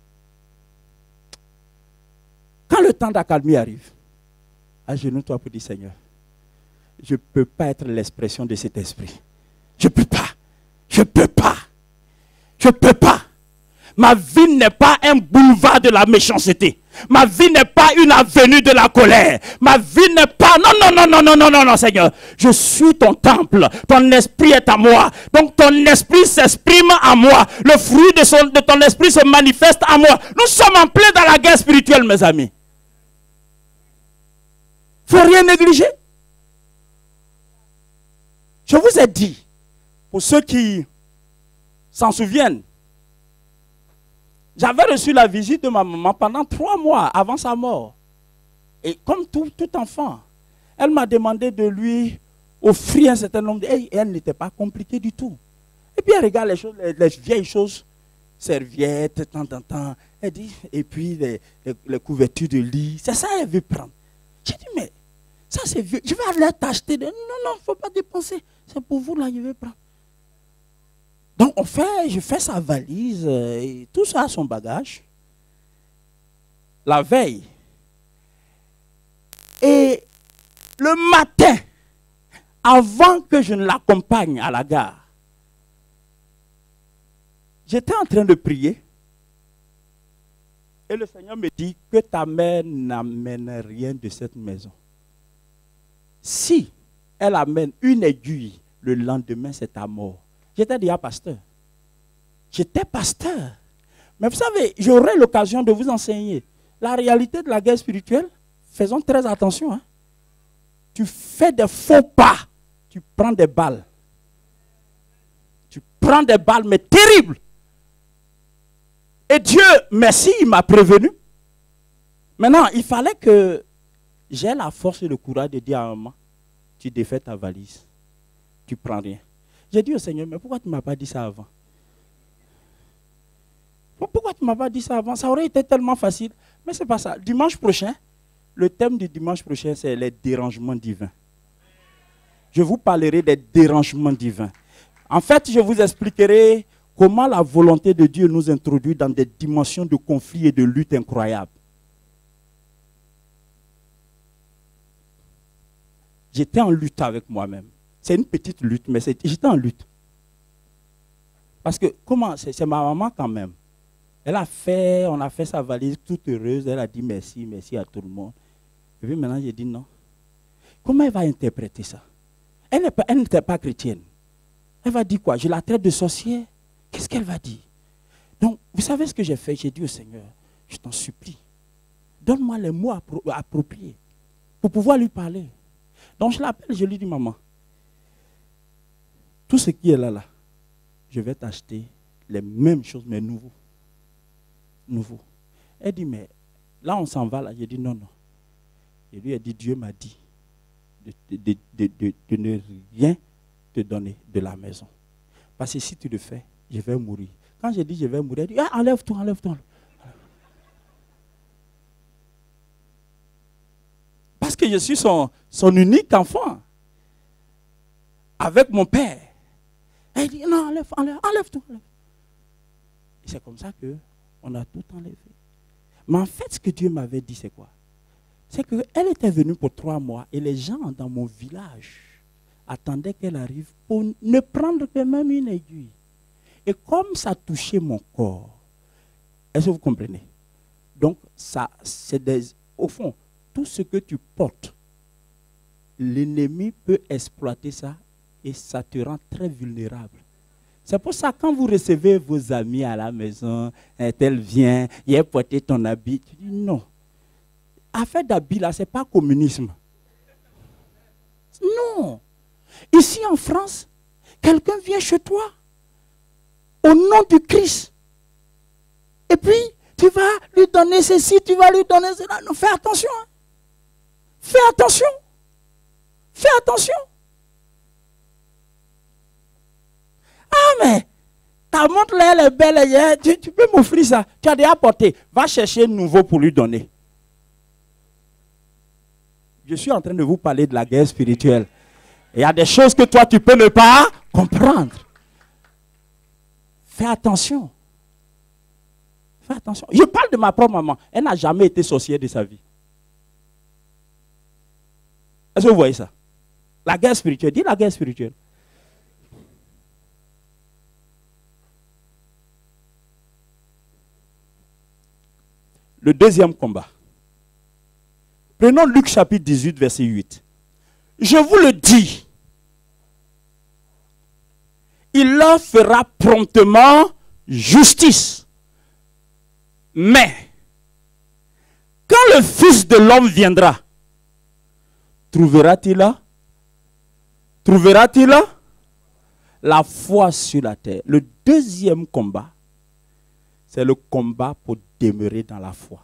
Quand le temps d'accalmie arrive, agenouille-toi pour dire Seigneur, je ne peux pas être l'expression de cet esprit. Je ne peux pas. Je ne peux pas. Je ne peux pas. Ma vie n'est pas un boulevard de la méchanceté. Ma vie n'est pas une avenue de la colère. Ma vie n'est pas... Non, Seigneur. Je suis ton temple. Ton esprit est à moi. Donc ton esprit s'exprime à moi. Le fruit de ton esprit se manifeste à moi. Nous sommes en plein dans la guerre spirituelle, mes amis. Il ne faut rien négliger. Je vous ai dit, pour ceux qui s'en souviennent, j'avais reçu la visite de ma maman pendant 3 mois avant sa mort. Et comme tout enfant, elle m'a demandé de lui offrir un certain nombre de... Et elle n'était pas compliquée du tout. Et puis elle regarde les choses, les vieilles choses, serviettes, temps. Elle dit, et puis les couvertures de lit, c'est ça qu'elle veut prendre. J'ai dit, mais ça c'est vieux, je vais aller t'acheter. Non, il ne faut pas dépenser. C'est pour vous là, je vais prendre. Donc je fais sa valise, et tout ça à son bagage. La veille. Et le matin, avant que je ne l'accompagne à la gare, j'étais en train de prier. Et le Seigneur me dit que ta mère n'amène rien de cette maison. Si elle amène une aiguille, le lendemain c'est ta mort. J'étais déjà pasteur. J'étais pasteur. Mais vous savez, j'aurai l'occasion de vous enseigner la réalité de la guerre spirituelle. Faisons très attention. Hein. Tu fais des faux pas. Tu prends des balles. Tu prends des balles, mais terribles. Et Dieu, merci, il m'a prévenu. Maintenant, il fallait que j'ai la force et le courage de dire à maman, tu défais ta valise. Tu prends rien. J'ai dit au Seigneur, mais pourquoi tu ne m'as pas dit ça avant? Pourquoi tu ne m'as pas dit ça avant? Ça aurait été tellement facile. Mais ce n'est pas ça. Dimanche prochain, le thème du dimanche prochain, c'est les dérangements divins. je vous parlerai des dérangements divins. En fait, je vous expliquerai comment la volonté de Dieu nous introduit dans des dimensions de conflit et de lutte incroyables. J'étais en lutte avec moi-même. C'est une petite lutte, mais j'étais en lutte. Parce que, comment, c'est ma maman quand même. On a fait sa valise toute heureuse. Elle a dit merci, merci à tout le monde. Et puis maintenant, j'ai dit non. Comment elle va interpréter ça? Elle n'était pas chrétienne. Elle va dire quoi? Je la traite de sorcière? Qu'est-ce qu'elle va dire? Donc, vous savez ce que j'ai fait? J'ai dit au Seigneur, je t'en supplie, donne-moi les mots appropriés pour pouvoir lui parler. Donc, je l'appelle, je lui dis, maman, tout ce qui est là, je vais t'acheter les mêmes choses, mais nouveaux. Nouveau. Elle dit, mais là on s'en va là. J'ai dit non, non. Et lui a dit, Dieu m'a dit de ne rien te donner de la maison. Parce que si tu le fais, je vais mourir. Quand j'ai dit je vais mourir, elle dit, ah, enlève-toi, enlève-toi. Parce que je suis son unique enfant. Avec mon père. Elle dit, non, enlève-toi. C'est comme ça que on a tout enlevé. Mais en fait, ce que Dieu m'avait dit, c'est quoi? C'est qu'elle était venue pour 3 mois et les gens dans mon village attendaient qu'elle arrive pour ne prendre que même une aiguille. Et comme ça touchait mon corps, est-ce que vous comprenez? Donc, ça, au fond, tout ce que tu portes, l'ennemi peut exploiter ça et ça te rend très vulnérable. C'est pour ça que quand vous recevez vos amis à la maison, tel vient, il a porté ton habit, tu dis non. Affaire d'habit là, ce n'est pas communisme. Non. Ici en France, quelqu'un vient chez toi au nom du Christ. Et puis, tu vas lui donner ceci, tu vas lui donner cela. Non, fais attention. Hein. Fais attention. Fais attention. Ah, mais ta montre là, elle est belle, tu peux m'offrir ça. Tu as déjà porté. Va chercher un nouveau pour lui donner. Je suis en train de vous parler de la guerre spirituelle. Il y a des choses que toi, tu peux ne pas comprendre. Fais attention. Fais attention. Je parle de ma propre maman. Elle n'a jamais été sorcière de sa vie. Est-ce que vous voyez ça? La guerre spirituelle. Dis la guerre spirituelle. Le deuxième combat. Prenons Luc chapitre 18, verset 8. Je vous le dis, il leur fera promptement justice. Mais, quand le Fils de l'homme viendra, trouvera-t-il là la foi sur la terre? Le deuxième combat, c'est le combat pour demeurer dans la foi.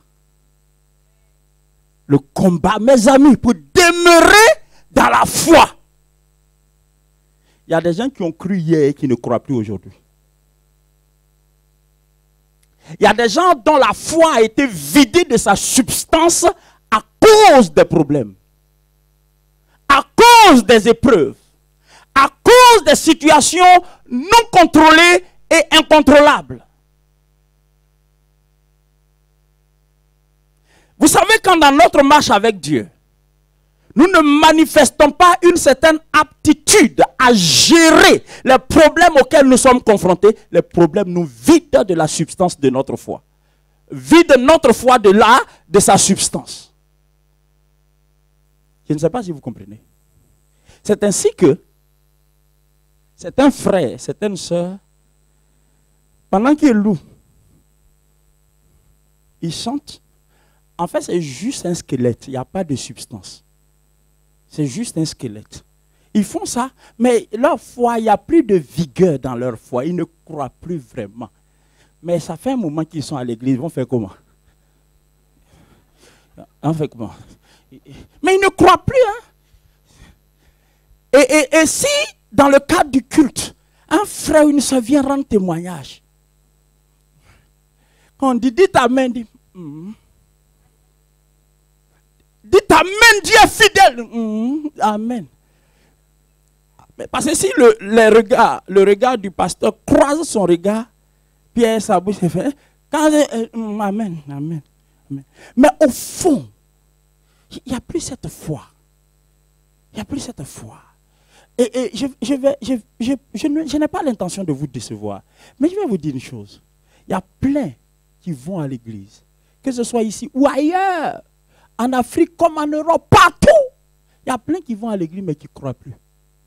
Le combat, mes amis, pour demeurer dans la foi. Il y a des gens qui ont cru hier et qui ne croient plus aujourd'hui. Il y a des gens dont la foi a été vidée de sa substance à cause des problèmes, à cause des épreuves, à cause des situations non contrôlées et incontrôlables. Vous savez, quand dans notre marche avec Dieu, nous ne manifestons pas une certaine aptitude à gérer les problèmes auxquels nous sommes confrontés, les problèmes nous vident de la substance de notre foi. Vident notre foi de sa substance. Je ne sais pas si vous comprenez. C'est ainsi que certains frères, certaines sœurs, pendant qu'ils louent, ils chantent. En fait, c'est juste un squelette. Il n'y a pas de substance. C'est juste un squelette. Ils font ça, mais leur foi, il n'y a plus de vigueur dans leur foi. Ils ne croient plus vraiment. Mais ça fait un moment qu'ils sont à l'église. Ils vont faire comment? On fait comment? Mais ils ne croient plus. Hein? Et si, dans le cadre du culte, un frère ou une soeur vient rendre témoignage, quand on dit amen, dit dites amen, Dieu est fidèle. Amen. Mais parce que si le regard du pasteur croise son regard, Pierre, sa bouche, fait. Amen, amen, amen. Mais au fond, il n'y a plus cette foi. Il n'y a plus cette foi. Et je n'ai pas l'intention de vous décevoir. Mais je vais vous dire une chose. Il y a plein qui vont à l'église. Que ce soit ici ou ailleurs. En Afrique comme en Europe, partout. Il y a plein qui vont à l'église mais qui ne croient plus.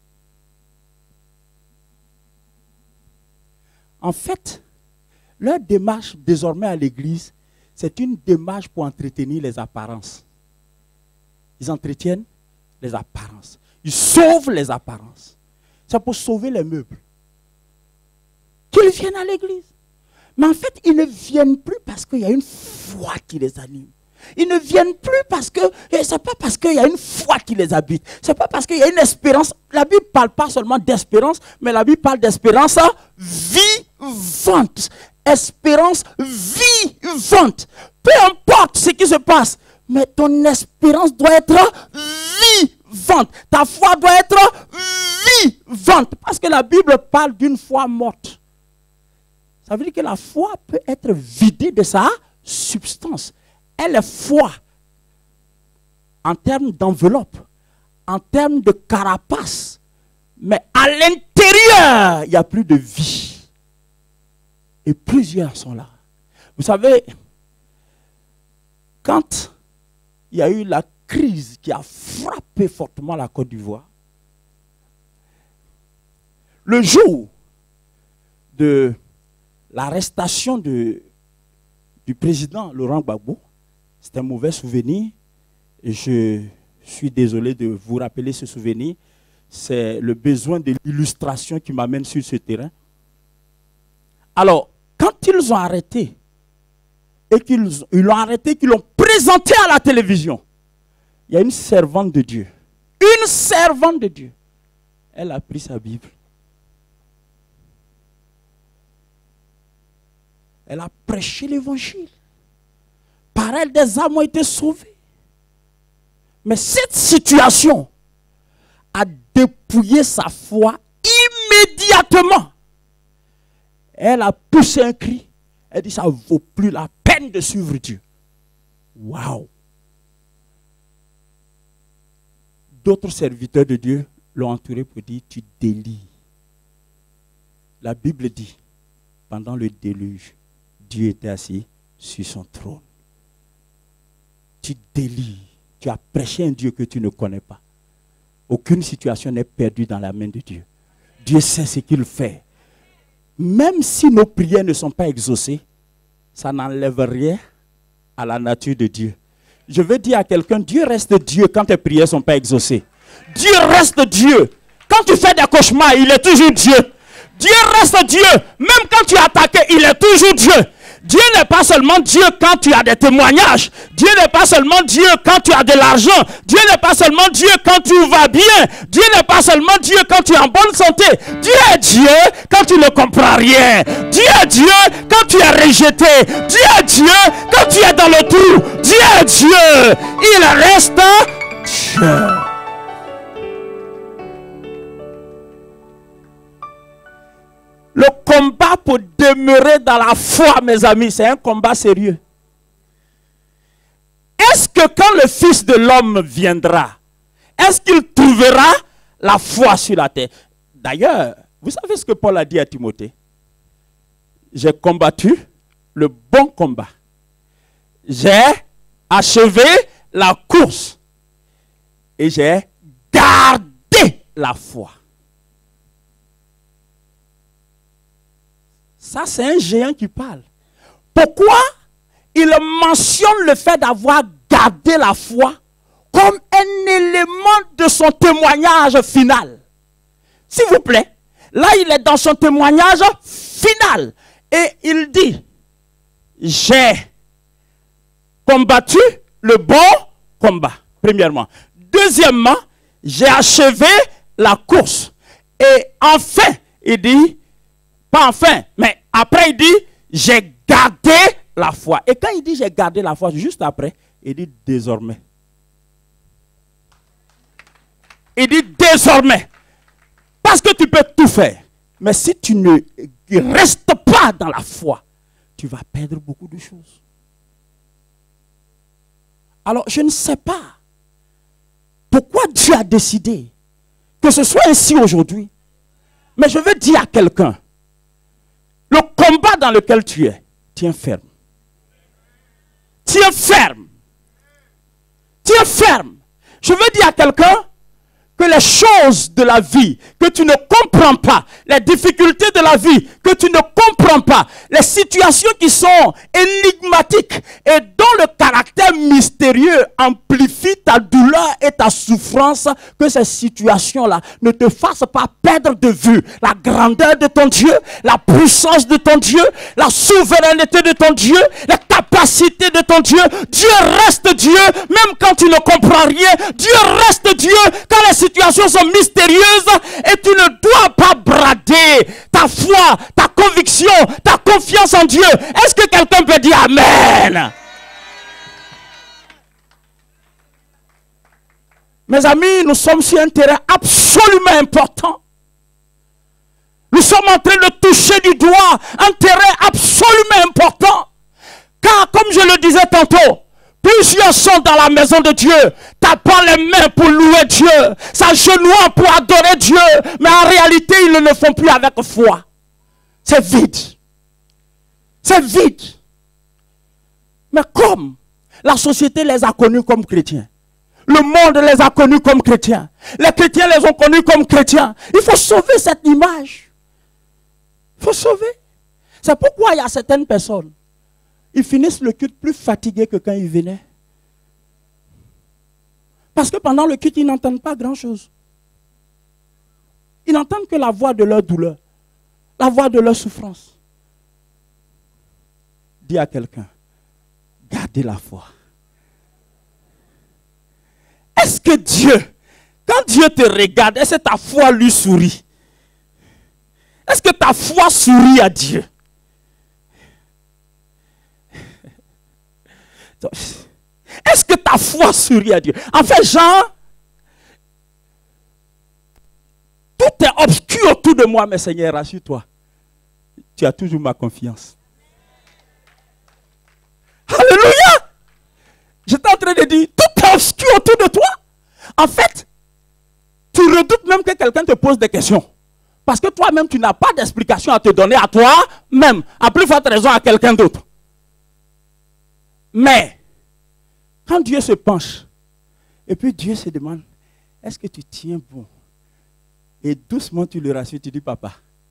En fait, leur démarche désormais à l'église, c'est une démarche pour entretenir les apparences. Ils entretiennent les apparences. Ils sauvent les apparences. C'est pour sauver les meubles. Qu'ils viennent à l'église. Mais en fait, ils ne viennent plus parce qu'il y a une foi qui les anime. Ils ne viennent plus parce que, c'est pas parce qu'il y a une foi qui les habite. C'est pas parce qu'il y a une espérance. La Bible ne parle pas seulement d'espérance, mais la Bible parle d'espérance vivante. Espérance vivante. Peu importe ce qui se passe, mais ton espérance doit être vivante. Ta foi doit être vivante. Parce que la Bible parle d'une foi morte. Ça veut dire que la foi peut être vidée de sa substance. Elle est foi en termes d'enveloppe, en termes de carapace. Mais à l'intérieur, il n'y a plus de vie. Et plusieurs sont là. Vous savez, quand il y a eu la crise qui a frappé fortement la Côte d'Ivoire, le jour de l'arrestation du président Laurent Gbagbo, c'est un mauvais souvenir. Je suis désolé de vous rappeler ce souvenir. C'est le besoin de l'illustration qui m'amène sur ce terrain. Alors, quand ils ont arrêté, et qu'ils l'ont arrêté, qu'ils l'ont présenté à la télévision, il y a une servante de Dieu. Une servante de Dieu. Elle a pris sa Bible. Elle a prêché l'évangile. Par elle, des âmes ont été sauvées. Mais cette situation a dépouillé sa foi immédiatement. Elle a poussé un cri. Elle dit, ça ne vaut plus la peine de suivre Dieu. Waouh! D'autres serviteurs de Dieu l'ont entouré pour dire, tu délies. La Bible dit, pendant le déluge, Dieu était assis sur son trône. Tu délies. Tu as prêché un Dieu que tu ne connais pas. Aucune situation n'est perdue dans la main de Dieu. Dieu sait ce qu'il fait. Même si nos prières ne sont pas exaucées, ça n'enlève rien à la nature de Dieu. Je veux dire à quelqu'un, Dieu reste Dieu quand tes prières ne sont pas exaucées. Dieu reste Dieu. Quand tu fais des cauchemars, il est toujours Dieu. Dieu reste Dieu. Même quand tu es attaqué, il est toujours Dieu. Dieu n'est pas seulement Dieu quand tu as des témoignages. Dieu n'est pas seulement Dieu quand tu as de l'argent. Dieu n'est pas seulement Dieu quand tu vas bien. Dieu n'est pas seulement Dieu quand tu es en bonne santé. Dieu est Dieu quand tu ne comprends rien. Dieu est Dieu quand tu es rejeté. Dieu est Dieu quand tu es dans le trou. Dieu est Dieu. Il reste Dieu. Le combat pour demeurer dans la foi, mes amis, c'est un combat sérieux. Est-ce que quand le Fils de l'homme viendra, est-ce qu'il trouvera la foi sur la terre? D'ailleurs, vous savez ce que Paul a dit à Timothée? J'ai combattu le bon combat. J'ai achevé la course. Et j'ai gardé la foi. Ça, c'est un géant qui parle. Pourquoi il mentionne le fait d'avoir gardé la foi comme un élément de son témoignage final? S'il vous plaît, là, il est dans son témoignage final. Et il dit, j'ai combattu le bon combat, premièrement. Deuxièmement, j'ai achevé la course. Et enfin, il dit, pas enfin, mais après il dit, j'ai gardé la foi. Et quand il dit j'ai gardé la foi, juste après, il dit désormais. Il dit désormais. Parce que tu peux tout faire. Mais si tu ne restes pas dans la foi, tu vas perdre beaucoup de choses. Alors, je ne sais pas pourquoi Dieu a décidé que ce soit ainsi aujourd'hui. Mais je veux dire à quelqu'un, le combat dans lequel tu es, tiens ferme. Tiens ferme. Tiens ferme. Je veux dire à quelqu'un que les choses de la vie que tu ne comprends pas, les difficultés de la vie que tu ne comprends pas, les situations qui sont énigmatiques et dont le caractère mystérieux amplifie ta douleur et ta souffrance, que ces situations-là ne te fassent pas perdre de vue la grandeur de ton Dieu, la puissance de ton Dieu, la souveraineté de ton Dieu, les capacités de ton Dieu. Dieu reste Dieu, même quand tu ne comprends rien. Dieu reste Dieu quand les situations sont mystérieuses et tu ne dois pas brader ta foi, ta conviction, ta confiance en Dieu. Est-ce que quelqu'un peut dire Amen? Mes amis, nous sommes sur un terrain absolument important. Nous sommes en train de toucher du doigt un terrain absolument important. Car comme je le disais tantôt, plusieurs sont dans la maison de Dieu, tapant les mains pour louer Dieu, s'agenouillant pour adorer Dieu, mais en réalité, ils ne le font plus avec foi. C'est vide. C'est vide. Mais comme la société les a connus comme chrétiens, le monde les a connus comme chrétiens, les chrétiens les ont connus comme chrétiens, il faut sauver cette image. Il faut sauver. C'est pourquoi il y a certaines personnes, ils finissent le culte plus fatigués que quand ils venaient. Parce que pendant le culte, ils n'entendent pas grand-chose. Ils n'entendent que la voix de leur douleur, la voix de leur souffrance. Dis à quelqu'un, gardez la foi. Est-ce que Dieu, quand Dieu te regarde, est-ce que ta foi lui sourit? Est-ce que ta foi sourit à Dieu? Est-ce que ta foi sourit à Dieu? En fait, Jean, tout est obscur autour de moi, mais Seigneur, rassure-toi. Tu as toujours ma confiance. Alléluia! J'étais en train de dire, tout est obscur autour de toi. En fait, tu redoutes même que quelqu'un te pose des questions. Parce que toi-même, tu n'as pas d'explication à te donner à toi-même. À plus forte raison à quelqu'un d'autre. Mais, quand Dieu se penche, et puis Dieu se demande, est-ce que tu tiens bon? Et doucement tu le rassures, tu dis, papa,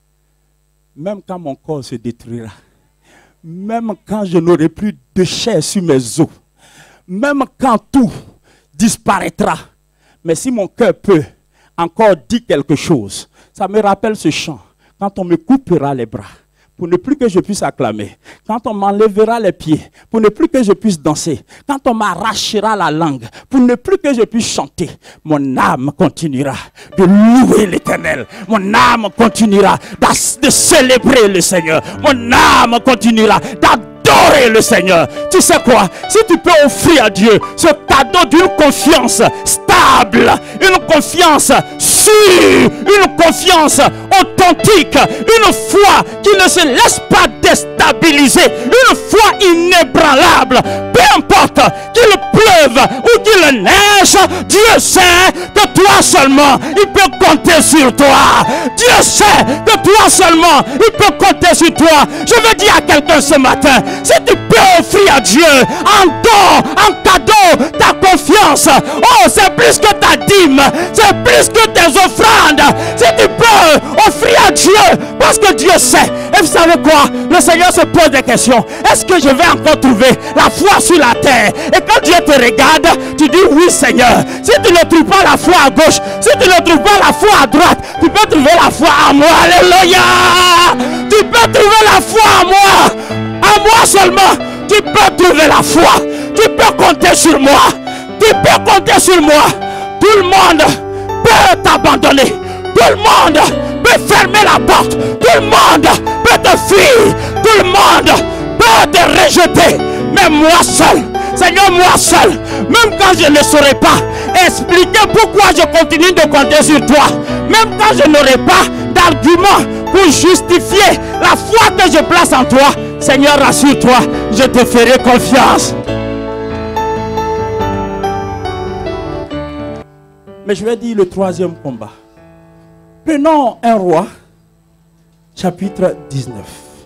même quand mon corps se détruira, même quand je n'aurai plus de chair sur mes os, même quand tout disparaîtra, mais si mon cœur peut encore dire quelque chose, ça me rappelle ce chant, quand on me coupera les bras, pour ne plus que je puisse acclamer, quand on m'enlèvera les pieds, pour ne plus que je puisse danser, quand on m'arrachera la langue, pour ne plus que je puisse chanter, mon âme continuera de louer l'Éternel, mon âme continuera de célébrer le Seigneur, mon âme continuera d'adorer le Seigneur. Tu sais quoi? Si tu peux offrir à Dieu ce cadeau d'une confiance stable, une confiance sûre, une confiance authentique, une foi qui ne se laisse pas déstabiliser, une foi inébranlable, peu importe qu'il pleuve ou qu'il neige, Dieu sait que toi seulement il peut compter sur toi. Dieu sait que toi seulement il peut compter sur toi. Je veux dire à quelqu'un ce matin, si tu peux offrir à Dieu en don, en cadeau, ta confiance, oh, c'est plus que ta dîme, c'est plus que tes offrandes. Si tu peux offrir à Dieu, parce que Dieu sait. Et vous savez quoi? Le Seigneur se pose des questions. Est-ce que je vais encore trouver la foi sur la terre? Et quand Dieu te regarde, tu dis oui Seigneur. Si tu ne trouves pas la foi à gauche, si tu ne trouves pas la foi à droite, tu peux trouver la foi à moi. Alléluia! Tu peux trouver la foi à moi. À moi seulement. Tu peux trouver la foi. Tu peux compter sur moi. Tu peux compter sur moi. Tout le monde peut t'abandonner. Tout le monde peut fermer la porte. Tout le monde peut te fuir. Tout le monde peut te rejeter. Mais moi seul, Seigneur, moi seul, même quand je ne saurais pas expliquer pourquoi je continue de compter sur toi, même quand je n'aurai pas d'argument pour justifier la foi que je place en toi, Seigneur, rassure-toi, je te ferai confiance. Mais je vais dire le troisième combat. Prenons 1 Roi, chapitre 19.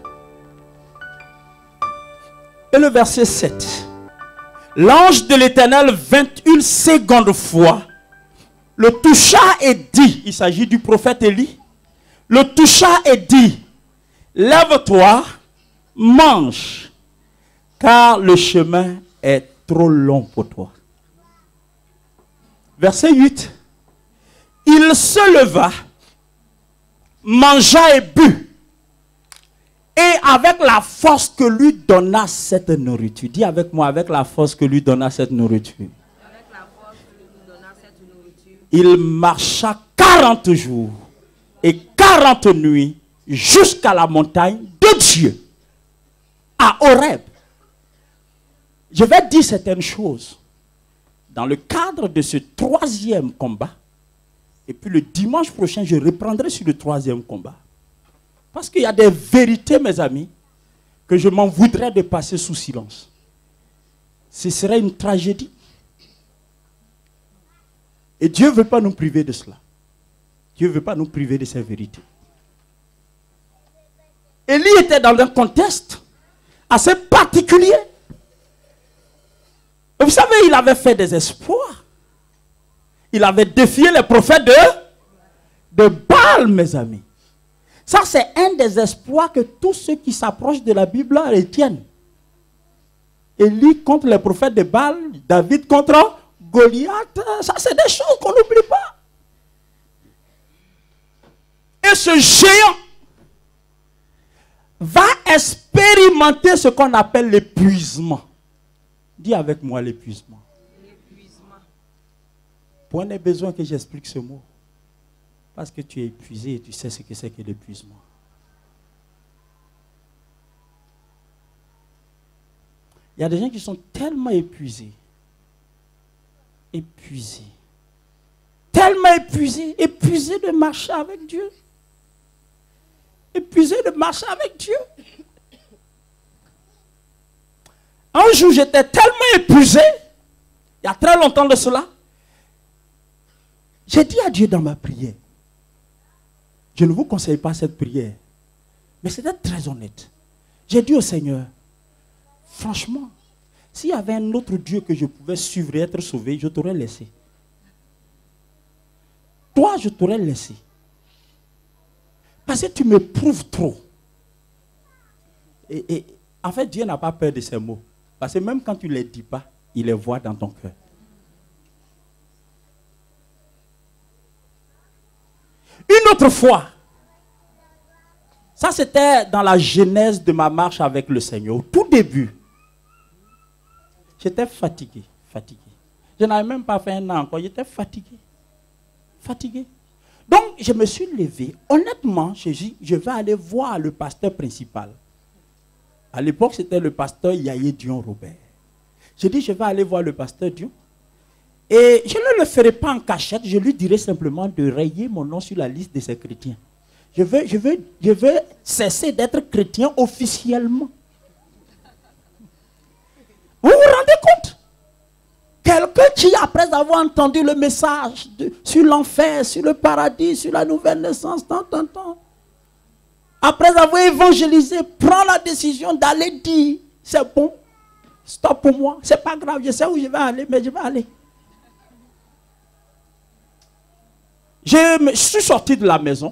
Et le verset 7. L'ange de l'Éternel vint une seconde fois, le toucha et dit, il s'agit du prophète Élie, le toucha et dit, lève-toi, mange, car le chemin est trop long pour toi. Verset 8. Il se leva, mangea et but. Et avec la force que lui donna cette nourriture. Dis avec moi, avec la force que lui donna cette nourriture. Avec la force que lui donna cette nourriture. Il marcha 40 jours et 40 nuits jusqu'à la montagne de Dieu, à Horeb. Je vais dire certaines choses dans le cadre de ce troisième combat. Et puis le dimanche prochain, je reprendrai sur le troisième combat. Parce qu'il y a des vérités, mes amis, que je m'en voudrais de passer sous silence. Ce serait une tragédie. Et Dieu ne veut pas nous priver de cela. Dieu ne veut pas nous priver de ces vérités. Élie était dans un contexte assez particulier. Et vous savez, il avait fait des espoirs. Il avait défié les prophètes de Baal, mes amis. Ça, c'est un des espoirs que tous ceux qui s'approchent de la Bible retiennent. Élie contre les prophètes de Baal, David contre Goliath. Ça, c'est des choses qu'on n'oublie pas. Et ce géant va expérimenter ce qu'on appelle l'épuisement. Dis avec moi l'épuisement. Point n'est besoin que j'explique ce mot. Parce que tu es épuisé et tu sais ce que c'est que l'épuisement. Il y a des gens qui sont tellement épuisés. Tellement épuisés de marcher avec Dieu. Épuisés de marcher avec Dieu. Un jour, j'étais tellement épuisé, il y a très longtemps de cela, j'ai dit à Dieu dans ma prière, je ne vous conseille pas cette prière, mais c'était très honnête. J'ai dit au Seigneur, franchement, s'il y avait un autre Dieu que je pouvais suivre et être sauvé, je t'aurais laissé. Toi, je t'aurais laissé. Parce que tu me prouves trop. Et en fait, Dieu n'a pas peur de ces mots. Parce que même quand tu ne les dis pas, il les voit dans ton cœur. Une autre fois, ça c'était dans la genèse de ma marche avec le Seigneur. Au tout début, j'étais fatigué. Je n'avais même pas fait un an encore, j'étais fatigué. Donc, je me suis levé. Honnêtement, j'ai dit, je vais aller voir le pasteur principal. À l'époque, c'était le pasteur Yaye Dion Robert. J'ai dit, je vais aller voir le pasteur Dion. Et je ne le ferai pas en cachette, je lui dirai simplement de rayer mon nom sur la liste de ces chrétiens. Je veux cesser d'être chrétien officiellement. Vous vous rendez compte? Quelqu'un qui, après avoir entendu le message sur l'enfer, sur le paradis, sur la nouvelle naissance, après avoir évangélisé, prend la décision d'aller dire, c'est bon, stop pour moi, c'est pas grave, je sais où je vais aller, mais je vais aller. Je suis sorti de la maison.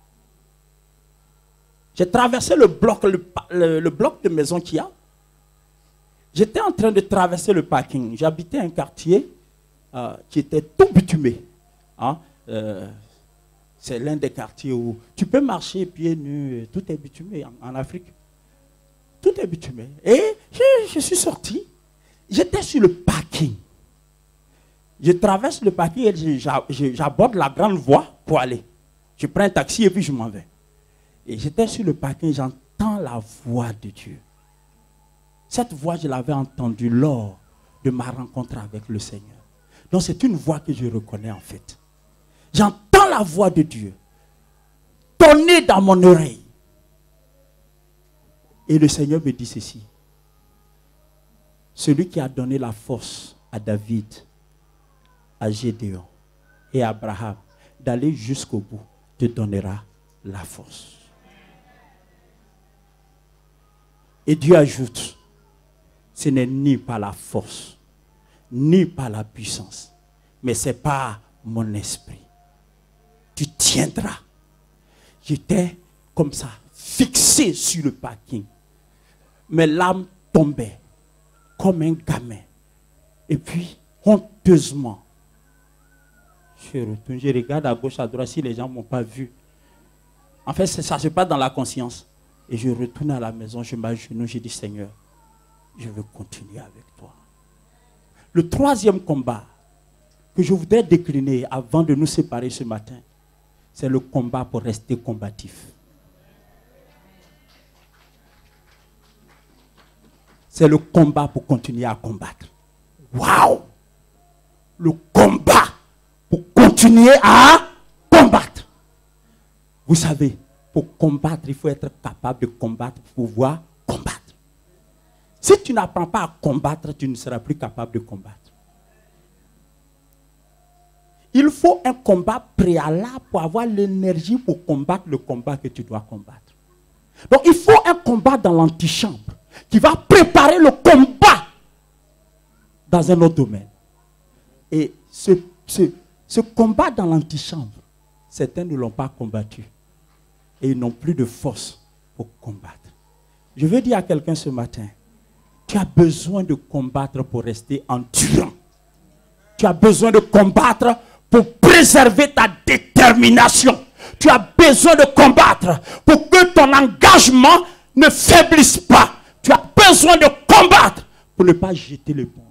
J'ai traversé le bloc de maison qu'il y a. J'étais en train de traverser le parking. J'habitais un quartier qui était tout bitumé. Hein? C'est l'un des quartiers où tu peux marcher pieds nus, tout est bitumé en Afrique. Tout est bitumé. Et je suis sorti. J'étais sur le parking. Je traverse le parking et j'aborde la grande voie pour aller. Je prends un taxi et puis je m'en vais. Et j'étais sur le parking, j'entends la voix de Dieu. Cette voix, je l'avais entendue lors de ma rencontre avec le Seigneur. Donc c'est une voix que je reconnais en fait. J'entends la voix de Dieu tonner dans mon oreille. Et le Seigneur me dit ceci. Celui qui a donné la force à David, à Gédéon et à Abraham d'aller jusqu'au bout te donnera la force. Et Dieu ajoute, ce n'est ni par la force, ni par la puissance, mais c'est par mon esprit. Tu tiendras. J'étais comme ça, fixé sur le parking. Mes larmes tombaient comme un gamin. Et puis, honteusement, je retourne, je regarde à gauche, à droite, si les gens ne m'ont pas vu. En fait, ça se passe dans la conscience. Et je retourne à la maison, je m'agenouille, je dis, Seigneur, je veux continuer avec toi. Le troisième combat que je voudrais décliner avant de nous séparer ce matin, c'est le combat pour rester combatif. C'est le combat pour continuer à combattre. Waouh! Le combat pour continuer à combattre. Vous savez, pour combattre, il faut être capable de combattre pour pouvoir combattre. Si tu n'apprends pas à combattre, tu ne seras plus capable de combattre. Il faut un combat préalable pour avoir l'énergie pour combattre le combat que tu dois combattre. Donc il faut un combat dans l'antichambre qui va préparer le combat dans un autre domaine. Et ce combat dans l'antichambre, certains ne l'ont pas combattu. Et ils n'ont plus de force pour combattre. Je veux dire à quelqu'un ce matin, tu as besoin de combattre pour rester endurant. Tu as besoin de combattre pour préserver ta détermination. Tu as besoin de combattre pour que ton engagement ne faiblisse pas. Tu as besoin de combattre pour ne pas jeter l'éponge.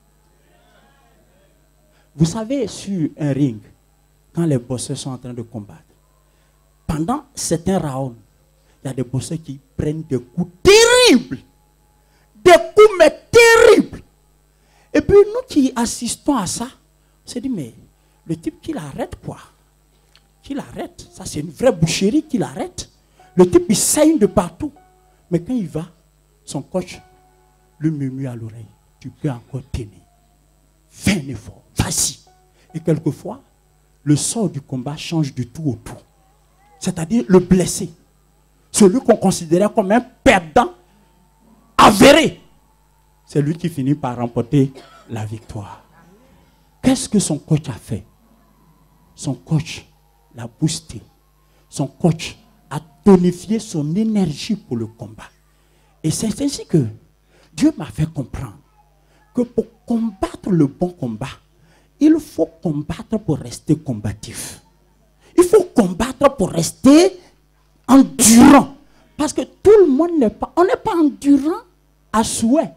Vous savez, sur un ring, quand les boxeurs sont en train de combattre, pendant certains rounds, il y a des boxeurs qui prennent des coups terribles. Des coups, mais terribles. Et puis nous qui assistons à ça, on s'est dit, mais le type qu'il arrête quoi? Qu'il arrête. Ça c'est une vraie boucherie qu'il arrête. Le type il saigne de partout. Mais quand il va, son coach lui murmure à l'oreille, tu peux encore tenir. Fais un effort, vas-y. Et quelquefois, le sort du combat change du tout au tout. C'est-à-dire le blessé. Celui qu'on considérait comme un perdant avéré. C'est lui qui finit par remporter la victoire. Qu'est-ce que son coach a fait? Son coach l'a boosté. Son coach a tonifié son énergie pour le combat. Et c'est ainsi que Dieu m'a fait comprendre que pour combattre le bon combat, il faut combattre pour rester combatif. Il faut combattre pour rester endurant. Parce que tout le monde n'est pas endurant à souhait.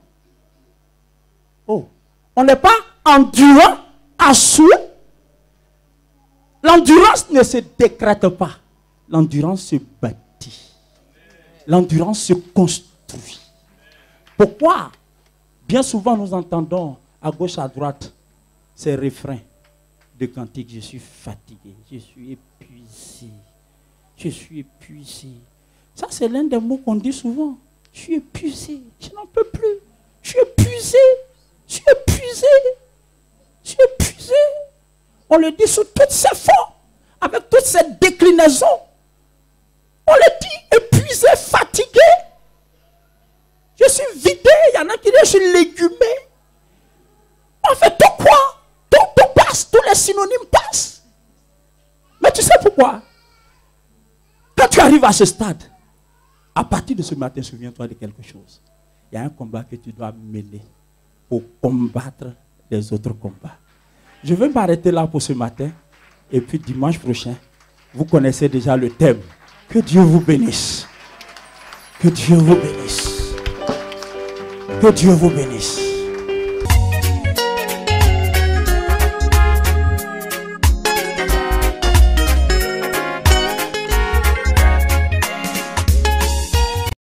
Oh, on n'est pas endurant à souhait. L'endurance ne se décrète pas. L'endurance se bâtit. L'endurance se construit. Pourquoi? Bien souvent nous entendons à gauche, à droite, ces refrains de cantiques. Je suis fatigué, je suis épuisé. Je suis épuisé. Ça, c'est l'un des mots qu'on dit souvent. Je suis épuisé, je n'en peux plus. Je suis épuisé, je suis épuisé, je suis épuisé. On le dit sous toutes ses formes, avec toutes ces déclinaisons. On le dit épuisé, fatigué. Je suis vidé, il y en a qui disent je suis légumé. En fait, tout quoi? Tout passe, tous les synonymes passent. Mais tu sais pourquoi? Quand tu arrives à ce stade, à partir de ce matin, souviens-toi de quelque chose. Il y a un combat que tu dois mener pour combattre les autres combats. Je vais m'arrêter là pour ce matin. Et puis dimanche prochain, vous connaissez déjà le thème. Que Dieu vous bénisse. Que Dieu vous bénisse. Que Dieu vous bénisse.